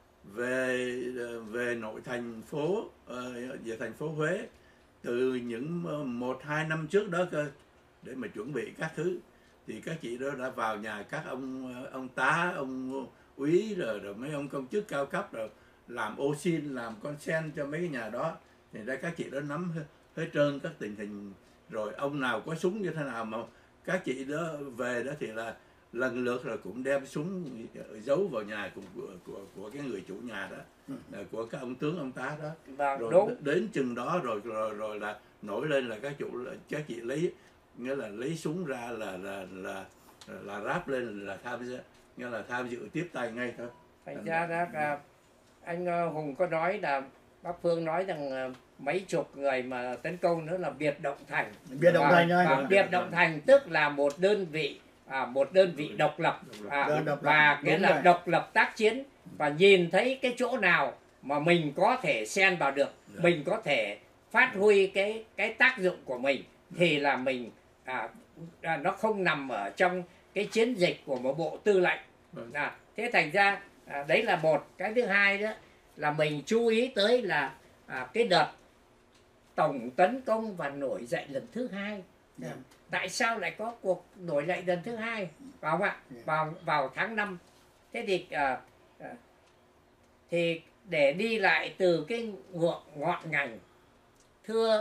về nội thành phố, về thành phố Huế từ những 1-2 năm trước đó cơ, để mà chuẩn bị các thứ. Thì các chị đó đã vào nhà các ông tá, ông úy, rồi mấy ông công chức cao cấp, rồi làm ô xin, làm con sen cho mấy cái nhà đó. Thì ra các chị đó nắm hết trơn các tình hình, rồi ông nào có súng như thế nào mà các chị đó về đó thì là lần lượt rồi cũng đem súng giấu vào nhà của cái người chủ nhà đó, của các ông tướng ông tá đó. Rồi đúng. Đến chừng đó rồi là nổi lên là các chị lấy, nghĩa là lấy súng ra là ráp lên là tham dự tiếp tay ngay thôi. Thành ra đó, anh Hùng có nói là bác Phương nói rằng mấy chục người mà tấn công nữa là biệt động thành. Biệt động thành thôi. Biệt động thành tức là một đơn vị độc lập, và nghĩa là độc lập tác chiến, và nhìn thấy cái chỗ nào mà mình có thể xen vào được, mình có thể phát huy cái tác dụng của mình, thì là mình nó không nằm ở trong cái chiến dịch của một bộ tư lệnh. Thế thành ra đấy là một. Cái thứ hai đó là mình chú ý tới là cái đợt tổng tấn công và nổi dậy lần thứ hai. Tại sao lại có cuộc nổi dậy lần thứ hai, phải không ạ? Vào tháng 5. Thế thì để đi lại từ cái ngọn ngành thưa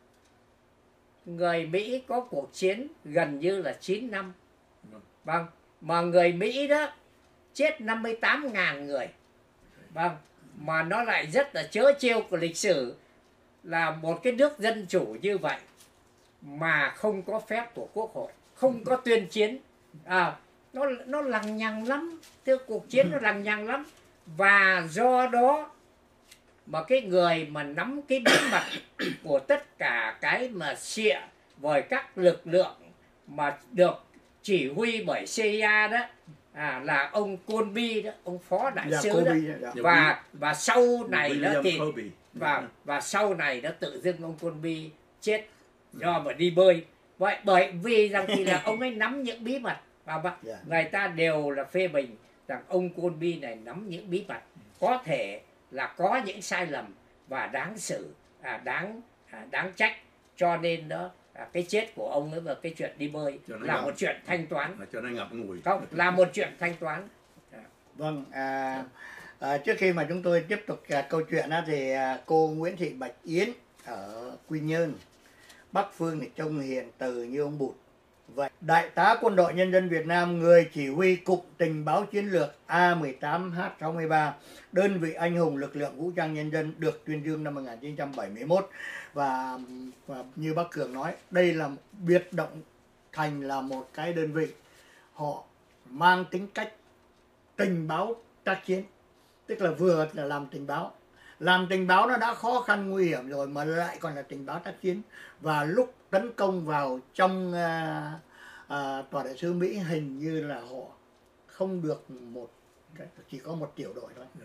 người Mỹ có cuộc chiến gần như là 9 năm. Vâng, mà người Mỹ đó chết 58.000 người. Vâng, mà nó lại rất là trớ trêu của lịch sử là một cái nước dân chủ như vậy mà không có phép của Quốc hội, không có tuyên chiến. Nó lằng nhằng lắm, thưa, cuộc chiến nó lằng nhằng lắm. Và do đó mà cái người mà nắm cái bí mật của tất cả cái mà xịa với các lực lượng mà được chỉ huy bởi CIA đó là ông Colby đó, ông phó đại sứ đó. Và sau này đó thì và sau này đó tự dưng ông Colby chết do mà đi bơi. Vậy bởi vì rằng thì là ông ấy nắm những bí mật và người ta đều là phê bình rằng ông Colby này nắm những bí mật, có thể là có những sai lầm và đáng xử, đáng trách, cho nên đó cái chết của ông ấy và cái chuyện đi bơi là một chuyện thanh toán, cho nên ngập ngùi. Không, là một chuyện thanh toán. Vâng, trước khi mà chúng tôi tiếp tục câu chuyện đó, thì cô Nguyễn Thị Bạch Yến ở Quy Nhơn, Bắc Phương thì trông hiền từ như ông Bụt. Vậy Đại tá Quân đội Nhân dân Việt Nam, người chỉ huy Cục Tình báo Chiến lược A18H63, đơn vị anh hùng lực lượng vũ trang nhân dân, được tuyên dương năm 1971. Và như bác Cường nói, đây là biệt động thành là một cái đơn vị họ mang tính cách tình báo tác chiến, tức là vừa là làm tình báo nó đã khó khăn nguy hiểm rồi mà lại còn là tình báo tác chiến. Và lúc tấn công vào trong tòa đại sứ Mỹ, hình như là họ không được chỉ có một tiểu đội thôi.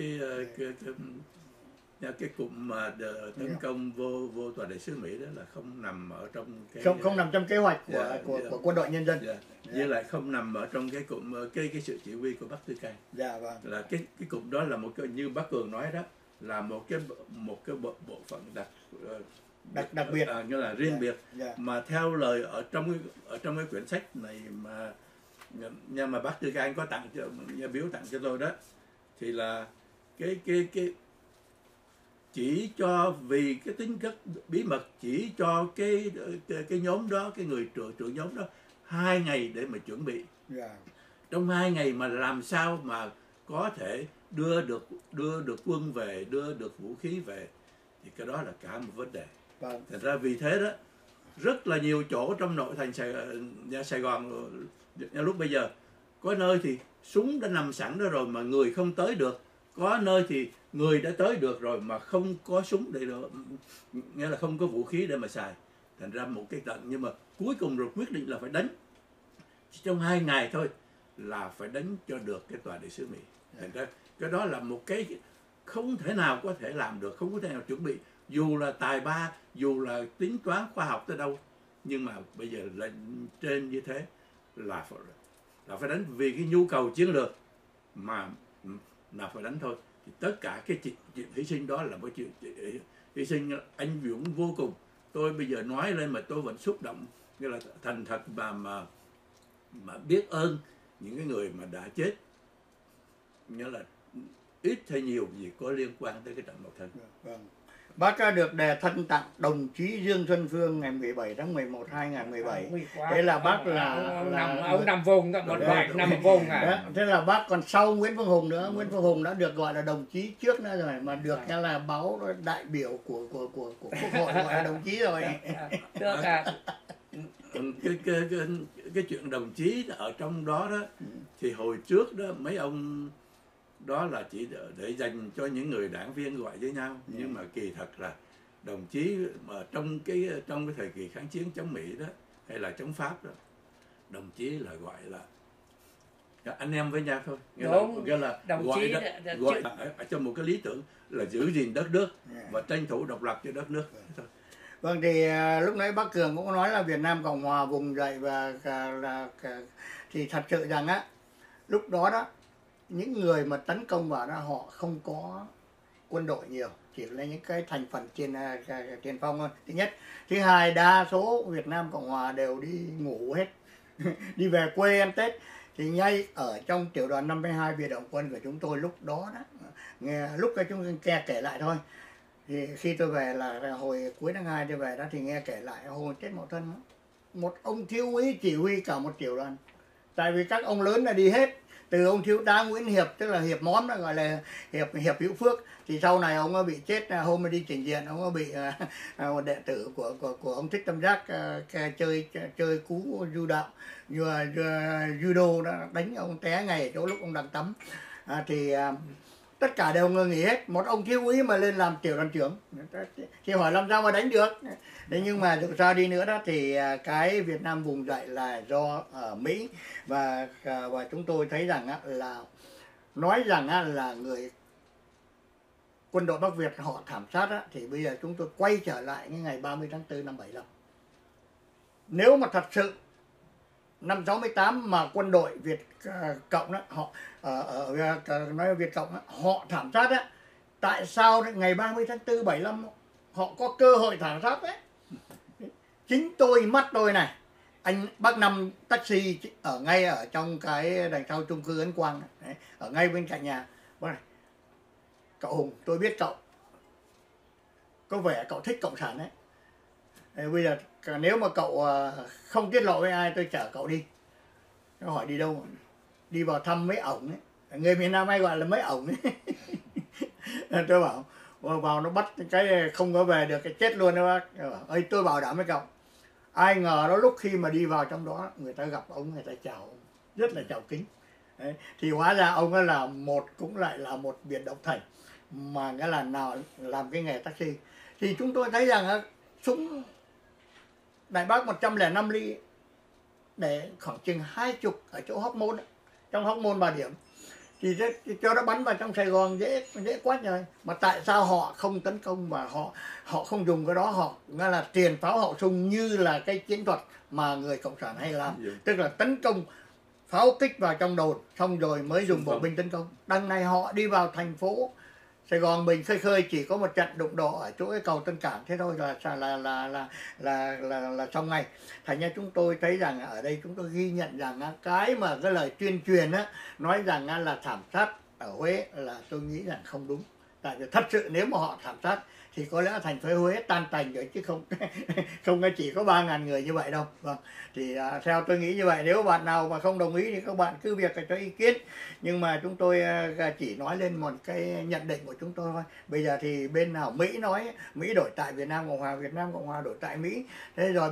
Cái cụm mà tấn công vô tòa đại sứ Mỹ đó là không nằm ở trong cái không nằm trong kế hoạch của Quân đội Nhân dân. Với lại không nằm ở trong cái cụm cái sự chỉ huy của Bắc Tư Cang. Vâng. Là cái cụm đó là một cái, như bác Cường nói đó, là một cái bộ phận đặc biệt, như là riêng biệt. Mà theo lời ở trong cái quyển sách này mà bác Tư Cang có tặng cho, biếu tặng cho tôi đó, thì là cái chỉ cho vì cái tính chất bí mật, chỉ cho cái nhóm đó, cái người trưởng nhóm đó 2 ngày để mà chuẩn bị. Trong 2 ngày mà làm sao mà có thể đưa được quân về, đưa được vũ khí về, thì cái đó là cả một vấn đề. Thành ra vì thế đó, rất là nhiều chỗ trong nội thành Sài Gòn lúc bây giờ, có nơi thì súng đã nằm sẵn đó rồi mà người không tới được, có nơi thì người đã tới được rồi mà không có súng để nghĩa là không có vũ khí để mà xài. Thành ra một cái trận, nhưng mà cuối cùng rồi quyết định là phải đánh. Chỉ trong 2 ngày thôi là phải đánh cho được cái tòa đại sứ Mỹ. Thành ra cái đó là một cái không thể nào có thể làm được, không có thể nào chuẩn bị, dù là tài ba, dù là tính toán khoa học tới đâu, nhưng mà bây giờ là trên như thế là phải đánh, vì cái nhu cầu chiến lược mà là phải đánh thôi. Thì tất cả cái chuyện hy sinh đó là một chuyện hy sinh anh dũng vô cùng. Tôi bây giờ nói lên mà tôi vẫn xúc động, như là thành thật mà biết ơn những cái người mà đã chết, nghĩa là ít hay nhiều gì có liên quan tới cái trận Mậu Thân. Vâng. Bác đã được đề thân tặng đồng chí Dương Xuân Phương ngày 17 tháng 11 2017. Thế là bác ông nằm vùng, một gọi nằm vùng Thế là bác còn sau Nguyễn Phương Hùng nữa. Nguyễn Phương Hùng đã được gọi là đồng chí trước nữa rồi, mà được là báo đại biểu của Quốc hội gọi là đồng chí rồi. Cái chuyện đồng chí ở trong đó đó, thì hồi trước đó mấy ông đó là chỉ để dành cho những người đảng viên gọi với nhau, nhưng mà kỳ thật là đồng chí mà trong cái thời kỳ kháng chiến chống Mỹ đó, hay là chống Pháp đó, đồng chí là gọi là anh em với nhau thôi, nghĩa là gọi ở trong một cái lý tưởng là giữ gìn đất nước và tranh thủ độc lập cho đất nước. Vâng, thì lúc nãy bác Cường cũng nói là Việt Nam Cộng Hòa vùng dậy, và thì thật sự rằng á, lúc đó đó, những người mà tấn công vào đó họ không có quân đội nhiều, chỉ là những cái thành phần tiền phong thôi. Thứ nhất. Thứ hai, đa số Việt Nam Cộng Hòa đều đi ngủ hết, đi về quê ăn Tết. Thì ngay ở trong tiểu đoàn 52 biệt động quân của chúng tôi lúc đó đó, nghe lúc chúng nghe kể lại thôi, Thì khi tôi về là hồi cuối tháng 2 tôi về đó, thì nghe kể lại hồi Tết Mậu Thân một ông thiếu úy chỉ huy cả một tiểu đoàn, tại vì các ông lớn là đi hết, từ ông thiếu tá Nguyễn Hiệp, tức là Hiệp Món, đó gọi là Hiệp Hữu Phước, thì sau này ông ấy bị chết hôm mà đi trình diện, ông ấy bị một đệ tử của ông Thích Tâm Giác chơi cú du đạo judo đó, đánh ông té ngay ở chỗ lúc ông đang tắm. Thì tất cả đều ngơ nghỉ hết, một ông thiếu úy mà lên làm tiểu đoàn trưởng thì hỏi làm sao mà đánh được. Thế nhưng mà dù sao đi nữa đó thì cái Việt Nam vùng dậy là do ở Mỹ, và chúng tôi thấy rằng là nói rằng là người quân đội Bắc Việt họ thảm sát thì bây giờ chúng tôi quay trở lại cái ngày 30 tháng 4 năm 75. Nếu mà thật sự năm 68 mà quân đội Việt Cộng đó, họ nói Việt Cộng đó, họ thảm sát á, tại sao ngày 30 tháng 4 75 họ có cơ hội thảm sát đấy? Chính tôi, mắt tôi này, anh bác Năm taxi ở ngay ở trong cái đằng sau chung cư Ấn Quang đấy, ở ngay bên cạnh nhà. Bác này, cậu Hùng, tôi biết cậu có vẻ cậu thích cộng sản đấy. Bây giờ nếu mà cậu không tiết lộ với ai, tôi chở cậu đi. Nó hỏi đi đâu? Đi vào thăm mấy ổng ấy. Người miền Nam hay gọi là mấy ổng ấy. Tôi bảo vào nó bắt cái không có về được, cái chết luôn đó bác. Ơi, tôi bảo đảm với cậu, ai ngờ đó lúc khi mà đi vào trong đó, người ta gặp ông, người ta chào ông, rất là chào kính. Đấy. Thì hóa ra ông ấy là cũng lại là một biệt động thành, mà nghĩa là nào làm cái nghề taxi. Thì chúng tôi thấy rằng súng Đại Bác 105 ly để khoảng chừng 20 ở chỗ Hóc Môn, trong Hóc Môn Bà Điểm, thì cho nó bắn vào trong Sài Gòn dễ quá rồi. Mà tại sao họ không tấn công và họ không dùng cái đó, họ nghe là tiền pháo hậu sung như là cái chiến thuật mà người cộng sản hay làm, tức là tấn công pháo kích vào trong đồn xong rồi mới dùng bộ binh tấn công. Đằng này họ đi vào thành phố Sài Gòn mình khơi chỉ có một trận đụng độ ở chỗ cái cầu Tân Cảng, thế thôi là xong ngay. Thành ra chúng tôi thấy rằng ở đây chúng tôi ghi nhận rằng cái mà cái lời tuyên truyền nói rằng là thảm sát ở Huế là tôi nghĩ rằng không đúng. Tại vì thật sự nếu mà họ thảm sát thì có lẽ thành phố Huế tan tành rồi, chứ không chỉ có 3.000 người như vậy đâu. Vâng. Thì theo tôi nghĩ như vậy. Nếu bạn nào mà không đồng ý thì các bạn cứ việc cho ý kiến, nhưng mà chúng tôi chỉ nói lên một cái nhận định của chúng tôi thôi. Bây giờ thì bên nào Mỹ nói Mỹ đổi tại Việt Nam Cộng Hòa, Việt Nam Cộng Hòa đổi tại Mỹ, thế rồi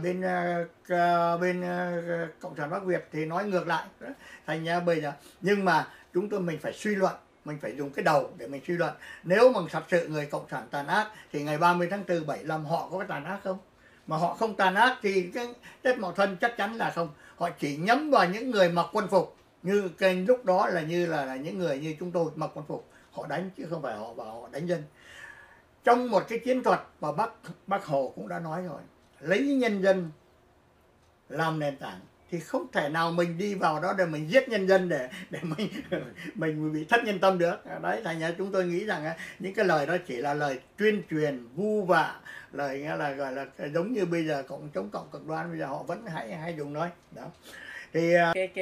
bên Cộng sản Bắc Việt thì nói ngược lại. Thành ra bây giờ, nhưng mà chúng tôi mình phải suy luận, mình phải dùng cái đầu để mình suy luận. Nếu mà thật sự người cộng sản tàn ác thì ngày 30 tháng 4 75 họ có cái tàn ác không? Mà họ không tàn ác thì cái Tết Mậu Thân chắc chắn là không. Họ chỉ nhắm vào những người mặc quân phục, như cái lúc đó là những người như chúng tôi mặc quân phục, họ đánh, chứ không phải họ bảo họ đánh dân. Trong một cái chiến thuật mà Bác Hồ cũng đã nói rồi, lấy nhân dân làm nền tảng, thì không thể nào mình đi vào đó để mình giết nhân dân để mình bị thất nhân tâm được. Đấy, thành ra chúng tôi nghĩ rằng những cái lời đó chỉ là lời tuyên truyền vu vạ, lời nghĩa là gọi là giống như bây giờ chống cộng cực đoan bây giờ họ vẫn hay dùng nói đó. Thì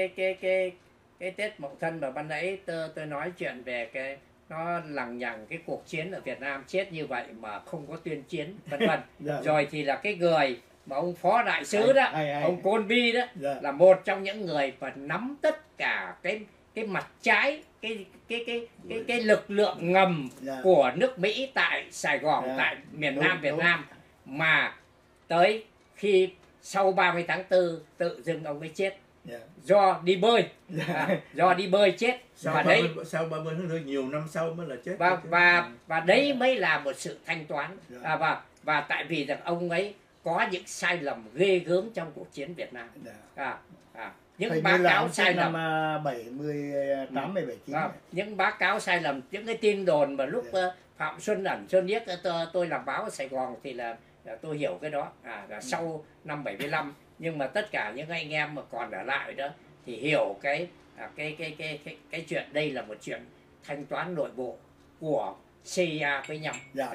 cái Tết Mậu Thân mà ban nãy tôi nói chuyện về cái nó lằng nhằng cái cuộc chiến ở Việt Nam chết như vậy mà không có tuyên chiến vân vân. Dạ. Rồi thì là cái người mà ông phó đại sứ đó, ông Côn Bi đó, dạ, là một trong những người mà nắm tất cả cái mặt trái, cái lực lượng ngầm dạ, của nước Mỹ tại Sài Gòn, dạ, tại miền đúng, Nam Việt đúng. Nam, mà tới khi sau 30 tháng 4 tự dưng ông ấy chết. dạ, Do đi bơi, do đi bơi chết. Và đấy, sau 30 tháng 4 nhiều năm sau mới là chết. và đấy mới là một sự thanh toán. dạ, Và tại vì rằng ông ấy có những sai lầm ghê gớm trong cuộc chiến Việt Nam. dạ. Những báo cáo sai lầm năm 78 79. những báo cáo sai lầm, những cái tin đồn mà lúc Phạm Xuân Ẩn Xuân Niếc tôi làm báo ở Sài Gòn thì là tôi hiểu cái đó là sau năm 75. Nhưng mà tất cả những anh em mà còn ở lại đó thì hiểu cái chuyện đây là một chuyện thanh toán nội bộ của CIA với nhau. Dạ,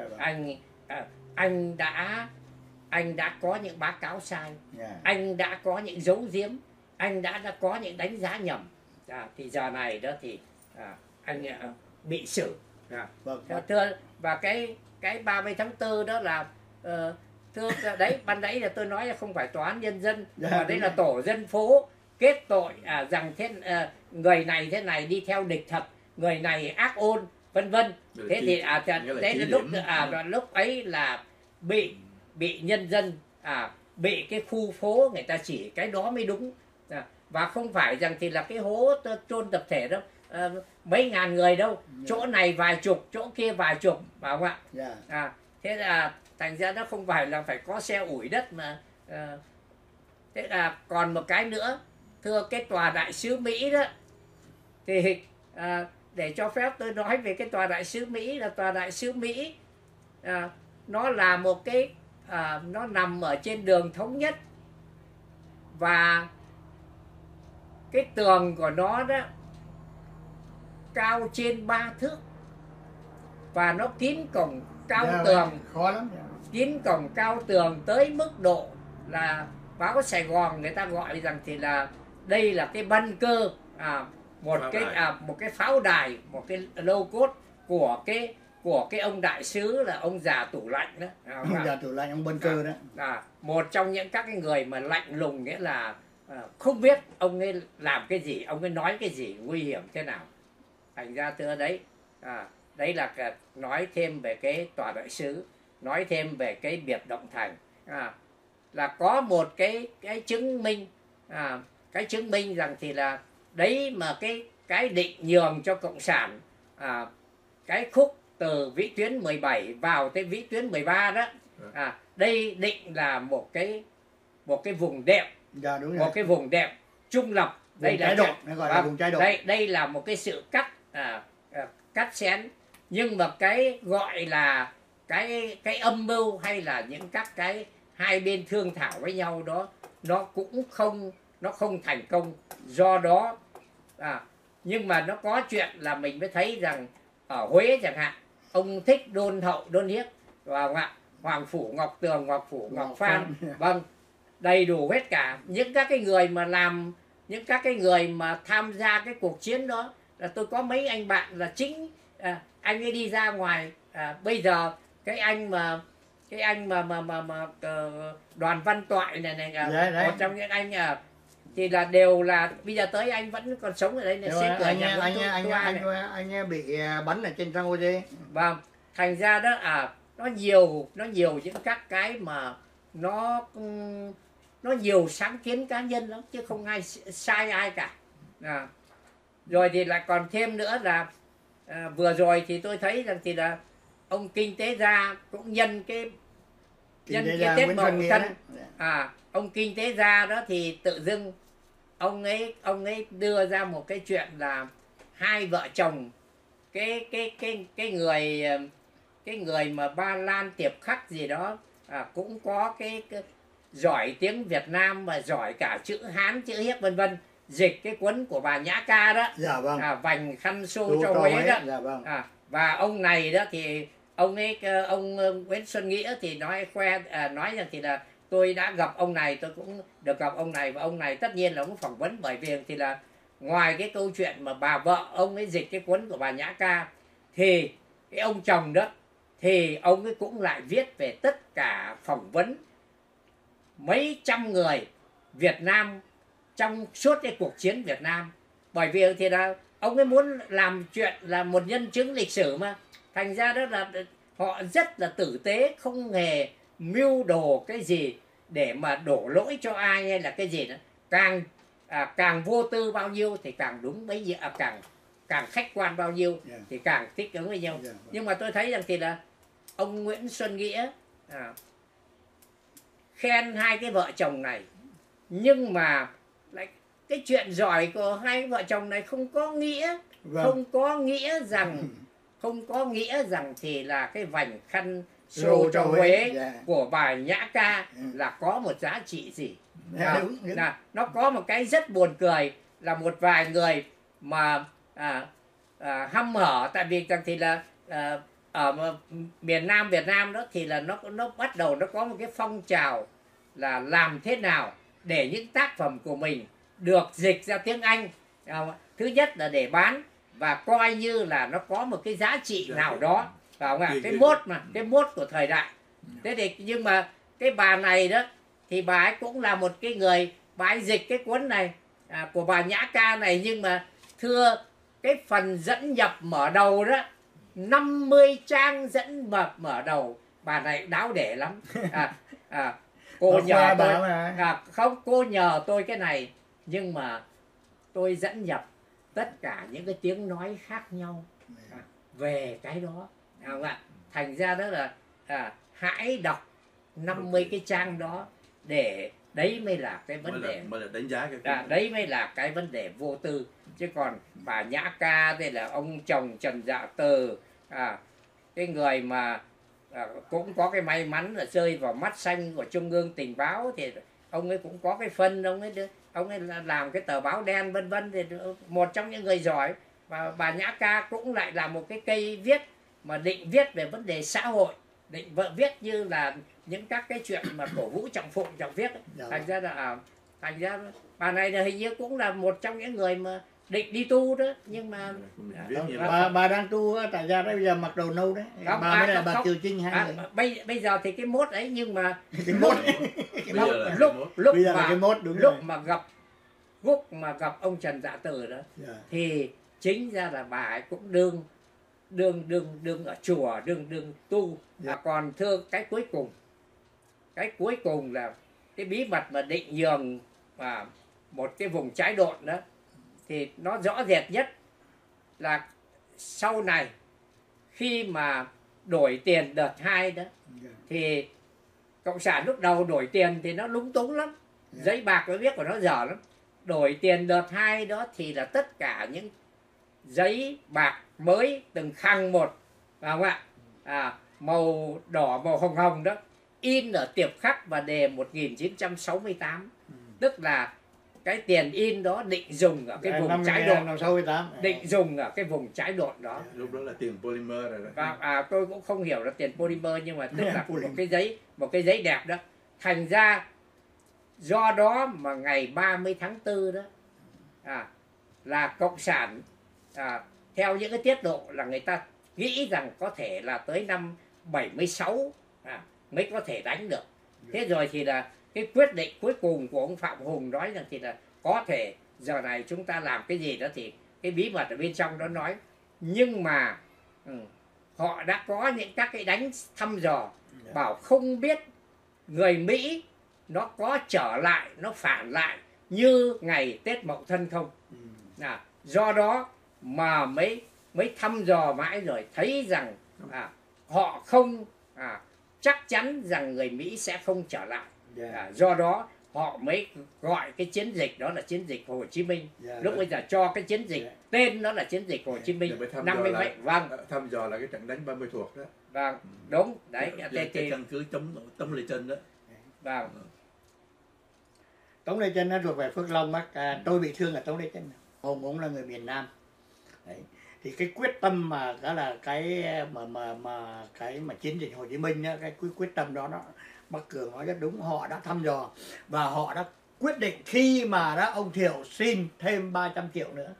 anh đã có những báo cáo sai, dạ, anh đã có những giấu giếm, anh đã có những đánh giá nhầm. Thì giờ này đó thì anh bị xử. vâng, Thưa, và cái 30 tháng 4 đó là thưa đấy, ban nãy là tôi nói là không phải tòa án nhân dân mà đây là tổ dân phố kết tội rằng người này thế này đi theo địch thật, người này ác ôn, vân vân. Thế thì đấy là lúc ấy là bị nhân dân bị cái khu phố người ta chỉ cái đó mới đúng. Và không phải rằng thì là cái hố chôn tập thể đâu, mấy ngàn người đâu, chỗ này vài chục, chỗ kia vài chục, phải không ạ? Thế là thành ra nó không phải là phải có xe ủi đất mà. Thế là còn một cái nữa, thưa cái tòa đại sứ Mỹ đó, thì để cho phép tôi nói về cái tòa đại sứ Mỹ, là tòa đại sứ Mỹ nó là một cái nó nằm ở trên đường Thống Nhất, và cái tường của nó đó cao trên 3 thước, và nó kín cổng cao tường, khó lắm. kín cổng cao tường tới mức độ là báo Sài Gòn người ta gọi rằng thì là đây là cái bunker, một cái pháo đài, một cái lô cốt của cái ông đại sứ là ông già tủ lạnh đó. Ông già tủ lạnh, ông bunker đó. Một trong những các cái người mà lạnh lùng, nghĩa là không biết ông ấy làm cái gì, ông ấy nói cái gì, nguy hiểm thế nào. Thành ra thưa đấy, đấy là nói thêm về cái tòa đại sứ, nói thêm về cái biệt động thành, là có một cái chứng minh, cái chứng minh rằng thì là đấy mà cái định nhường cho cộng sản, cái khúc từ vĩ tuyến 17 vào tới vĩ tuyến 13 đó, đây định là một cái vùng đẹp, một cái vùng đẹp trung lập. Đây là vùng trái độ. Đây là một cái sự cắt xén, nhưng mà cái gọi là cái âm mưu hay là những các cái hai bên thương thảo với nhau đó, nó cũng không thành công. Do đó nhưng mà nó có chuyện là mình mới thấy rằng ở Huế chẳng hạn, ông thích đôn hậu đôn hiếc, và Hoàng Phủ Ngọc Tường, Ngọc Phủ Ngọc Phan, vâng, đầy đủ hết cả. Những các cái người mà làm, những các cái người mà tham gia cái cuộc chiến đó, là tôi có mấy anh bạn là chính anh ấy đi ra ngoài. Bây giờ cái anh mà Đoàn Văn Toại này một trong những anh thì là đều là bây giờ tới anh vẫn còn sống ở đây, là xếp cửa nhà anh bị bắn ở trên San Jose. Vâng, thành ra đó nó nhiều những các cái mà nó nhiều sáng kiến cá nhân lắm, chứ không ai sai ai cả. Rồi thì lại còn thêm nữa là vừa rồi thì tôi thấy rằng thì là ông Kinh Tế Gia cũng nhân cái Tết Mậu Thân, ông Kinh Tế Gia đó thì tự dưng ông ấy đưa ra một cái chuyện là hai vợ chồng cái người mà Ba Lan Tiệp Khắc gì đó, cũng có cái giỏi tiếng Việt Nam và giỏi cả chữ Hán, chữ Hiếc vân vân, dịch cái cuốn của bà Nhã Ca đó, Vành Khăn Xô cho Huế đó. Và ông này đó thì ông Nguyễn Xuân Nghĩa thì nói rằng thì là tôi đã gặp ông này, tôi cũng được gặp ông này, và ông này tất nhiên là ông phỏng vấn, bởi vì thì là ngoài cái câu chuyện mà bà vợ ông ấy dịch cái cuốn của bà Nhã Ca, thì cái ông chồng đó thì ông ấy cũng lại viết về tất cả, phỏng vấn mấy trăm người Việt Nam trong suốt cái cuộc chiến Việt Nam. Bởi vì thì là ông ấy muốn làm chuyện là một nhân chứng lịch sử mà, thành ra đó là họ rất là tử tế, không hề mưu đồ cái gì để mà đổ lỗi cho ai hay là cái gì nữa. Càng vô tư bao nhiêu thì càng đúng bấy nhiêu, càng khách quan bao nhiêu thì càng thích ứng với nhau. Nhưng mà tôi thấy rằng thì là ông Nguyễn Xuân Nghĩa khen hai cái vợ chồng này, nhưng mà lại cái chuyện giỏi của hai vợ chồng này không có nghĩa rằng thì là cái vành khăn xô cho Huế của bài Nhã Ca là có một giá trị gì. Nó có một cái rất buồn cười là một vài người mà hăm hở, tại vì rằng thì là ở miền Nam Việt Nam đó thì là nó bắt đầu nó có một cái phong trào là làm thế nào để những tác phẩm của mình được dịch ra tiếng Anh. Thứ nhất là để bán và coi như là nó có một cái giá trị nào đó, phải không ạ? Cái mốt của thời đại. Thế thì nhưng mà cái bà này đó thì bà ấy cũng là một cái người, bà ấy dịch cái cuốn này của bà Nhã Ca này, nhưng mà thưa, cái phần dẫn nhập mở đầu đó 50 trang dẫn nhập mở đầu, bà này đáo để lắm. Cô nhờ tôi không, cô nhờ tôi cái này, nhưng mà tôi dẫn nhập tất cả những cái tiếng nói khác nhau về cái đó, không ạ? Thành ra đó là hãy đọc 50 cái trang đó, để đấy mới là cái vấn đề, mới là đánh giá cái đấy mới là cái vấn đề vô tư. Chứ còn bà Nhã Ca đây là ông chồng Trần Dạ Từ, cái người mà cũng có cái may mắn là rơi vào mắt xanh của Trung ương Tình báo, thì ông ấy cũng có cái phân, ông ấy làm cái tờ báo đen vân vân, thì một trong những người giỏi. Và bà Nhã Ca cũng lại là một cái cây viết mà định viết về vấn đề xã hội, định viết như là những các cái chuyện mà cổ vũ Trọng Phụng Trọng viết ấy. Thành ra bà này là hình như cũng là một trong những người mà định đi tu đó, nhưng mà bà đang tu tại ra đấy, bây giờ mặc đồ nâu đấy. Bà mới là bà Kiều Trinh hai người. Bây giờ thì cái mốt ấy, nhưng mà cái mốt lúc mà gặp ông Trần Dạ Từ đó, thì chính ra là bà ấy cũng đương ở chùa, đương tu. Còn thưa, cái cuối cùng là cái bí mật mà định nhường một cái vùng trái độn đó, thì nó rõ rệt nhất là sau này khi mà đổi tiền đợt 2 đó, thì cộng sản lúc đầu đổi tiền thì nó lúng túng lắm, giấy bạc nó viết của nó dở lắm. Đổi tiền đợt 2 đó thì là tất cả những giấy bạc mới từng khăn một, phải không ạ? Màu đỏ, màu hồng hồng đó, in ở tiệp khắc và đề 1968. Tức là cái tiền in đó định dùng ở cái vùng trái độn, định dùng ở cái vùng trái độn đó. Lúc đó là tiền polymer rồi đó. Tôi cũng không hiểu là tiền polymer, nhưng mà tức là một cái giấy đẹp đó. Thành ra do đó mà ngày 30 tháng 4 đó là cộng sản theo những cái tiết độ là người ta nghĩ rằng có thể là tới năm 76 mới có thể đánh được. Thế rồi thì là cái quyết định cuối cùng của ông Phạm Hùng nói rằng thì là có thể giờ này chúng ta làm cái gì đó, thì cái bí mật ở bên trong đó nói. Nhưng mà họ đã có những các cái đánh thăm dò, bảo không biết người Mỹ nó có trở lại, nó phản lại như ngày Tết Mậu Thân không. Do đó mà mới thăm dò mãi rồi thấy rằng họ không chắc chắn rằng người Mỹ sẽ không trở lại. Do đó họ mới gọi cái chiến dịch đó là chiến dịch Hồ Chí Minh. Lúc bây giờ cho cái chiến dịch tên nó là chiến dịch Hồ Chí Minh. Năm mươi mấy, vâng. Thăm dò là cái trận đánh 30 thuộc đó. Vâng, đúng đấy. Cái căn cứ Tống Lê Trân đó. Vâng. Tống Lê Trân nó thuộc về Phước Long Bắc. Tôi bị thương ở Tống Lê Trân. Hùng cũng là người miền Nam. Đấy. Thì cái quyết tâm mà đó là cái mà chiến dịch Hồ Chí Minh đó, cái quyết tâm đó Bắc Cường nói rất đúng. Họ đã thăm dò và họ đã quyết định khi mà đó ông Thiệu xin thêm 300 triệu nữa,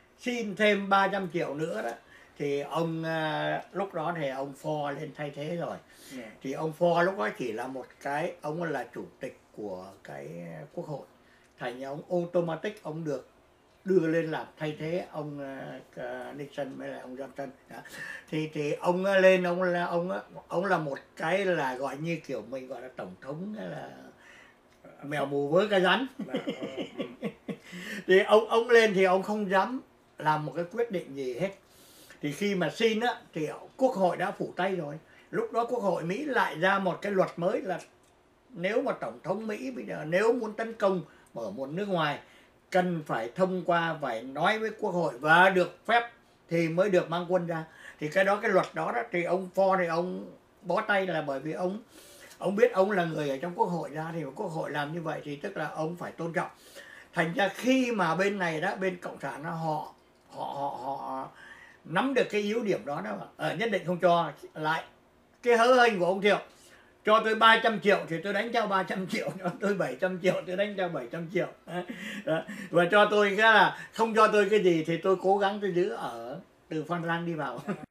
đó, thì ông lúc đó thì ông Ford lên thay thế rồi. Thì ông Ford lúc đó chỉ là một cái, ông là chủ tịch của cái quốc hội, thành ông automatic ông được đưa lên làm thay thế ông Nixon với lại ông Johnson. Thì ông lên, ông là một cái là gọi như kiểu mình gọi là tổng thống là mèo mù với cái rắn. Thì ông lên thì ông không dám làm một cái quyết định gì hết. Thì khi mà xin á thì quốc hội đã phủ tay rồi. Lúc đó quốc hội Mỹ lại ra một cái luật mới là nếu mà tổng thống Mỹ bây giờ nếu muốn tấn công ở một nước ngoài cần phải thông qua, phải nói với quốc hội và được phép thì mới được mang quân ra. Thì cái luật đó thì ông Ford thì ông bó tay là bởi vì ông biết ông là người ở trong quốc hội ra, thì quốc hội làm như vậy thì tức là ông phải tôn trọng. Thành ra khi mà bên này đó, bên cộng sản đó, họ nắm được cái yếu điểm đó nhất định không cho lại cái hớ hênh của ông Thiệu. Cho tôi 300 triệu thì tôi đánh trao 300 triệu, cho tôi 700 triệu tôi đánh trao 700 triệu. Đó. Và cho tôi cái là không cho tôi cái gì thì tôi cố gắng tôi giữ ở từ Phan Rang đi vào.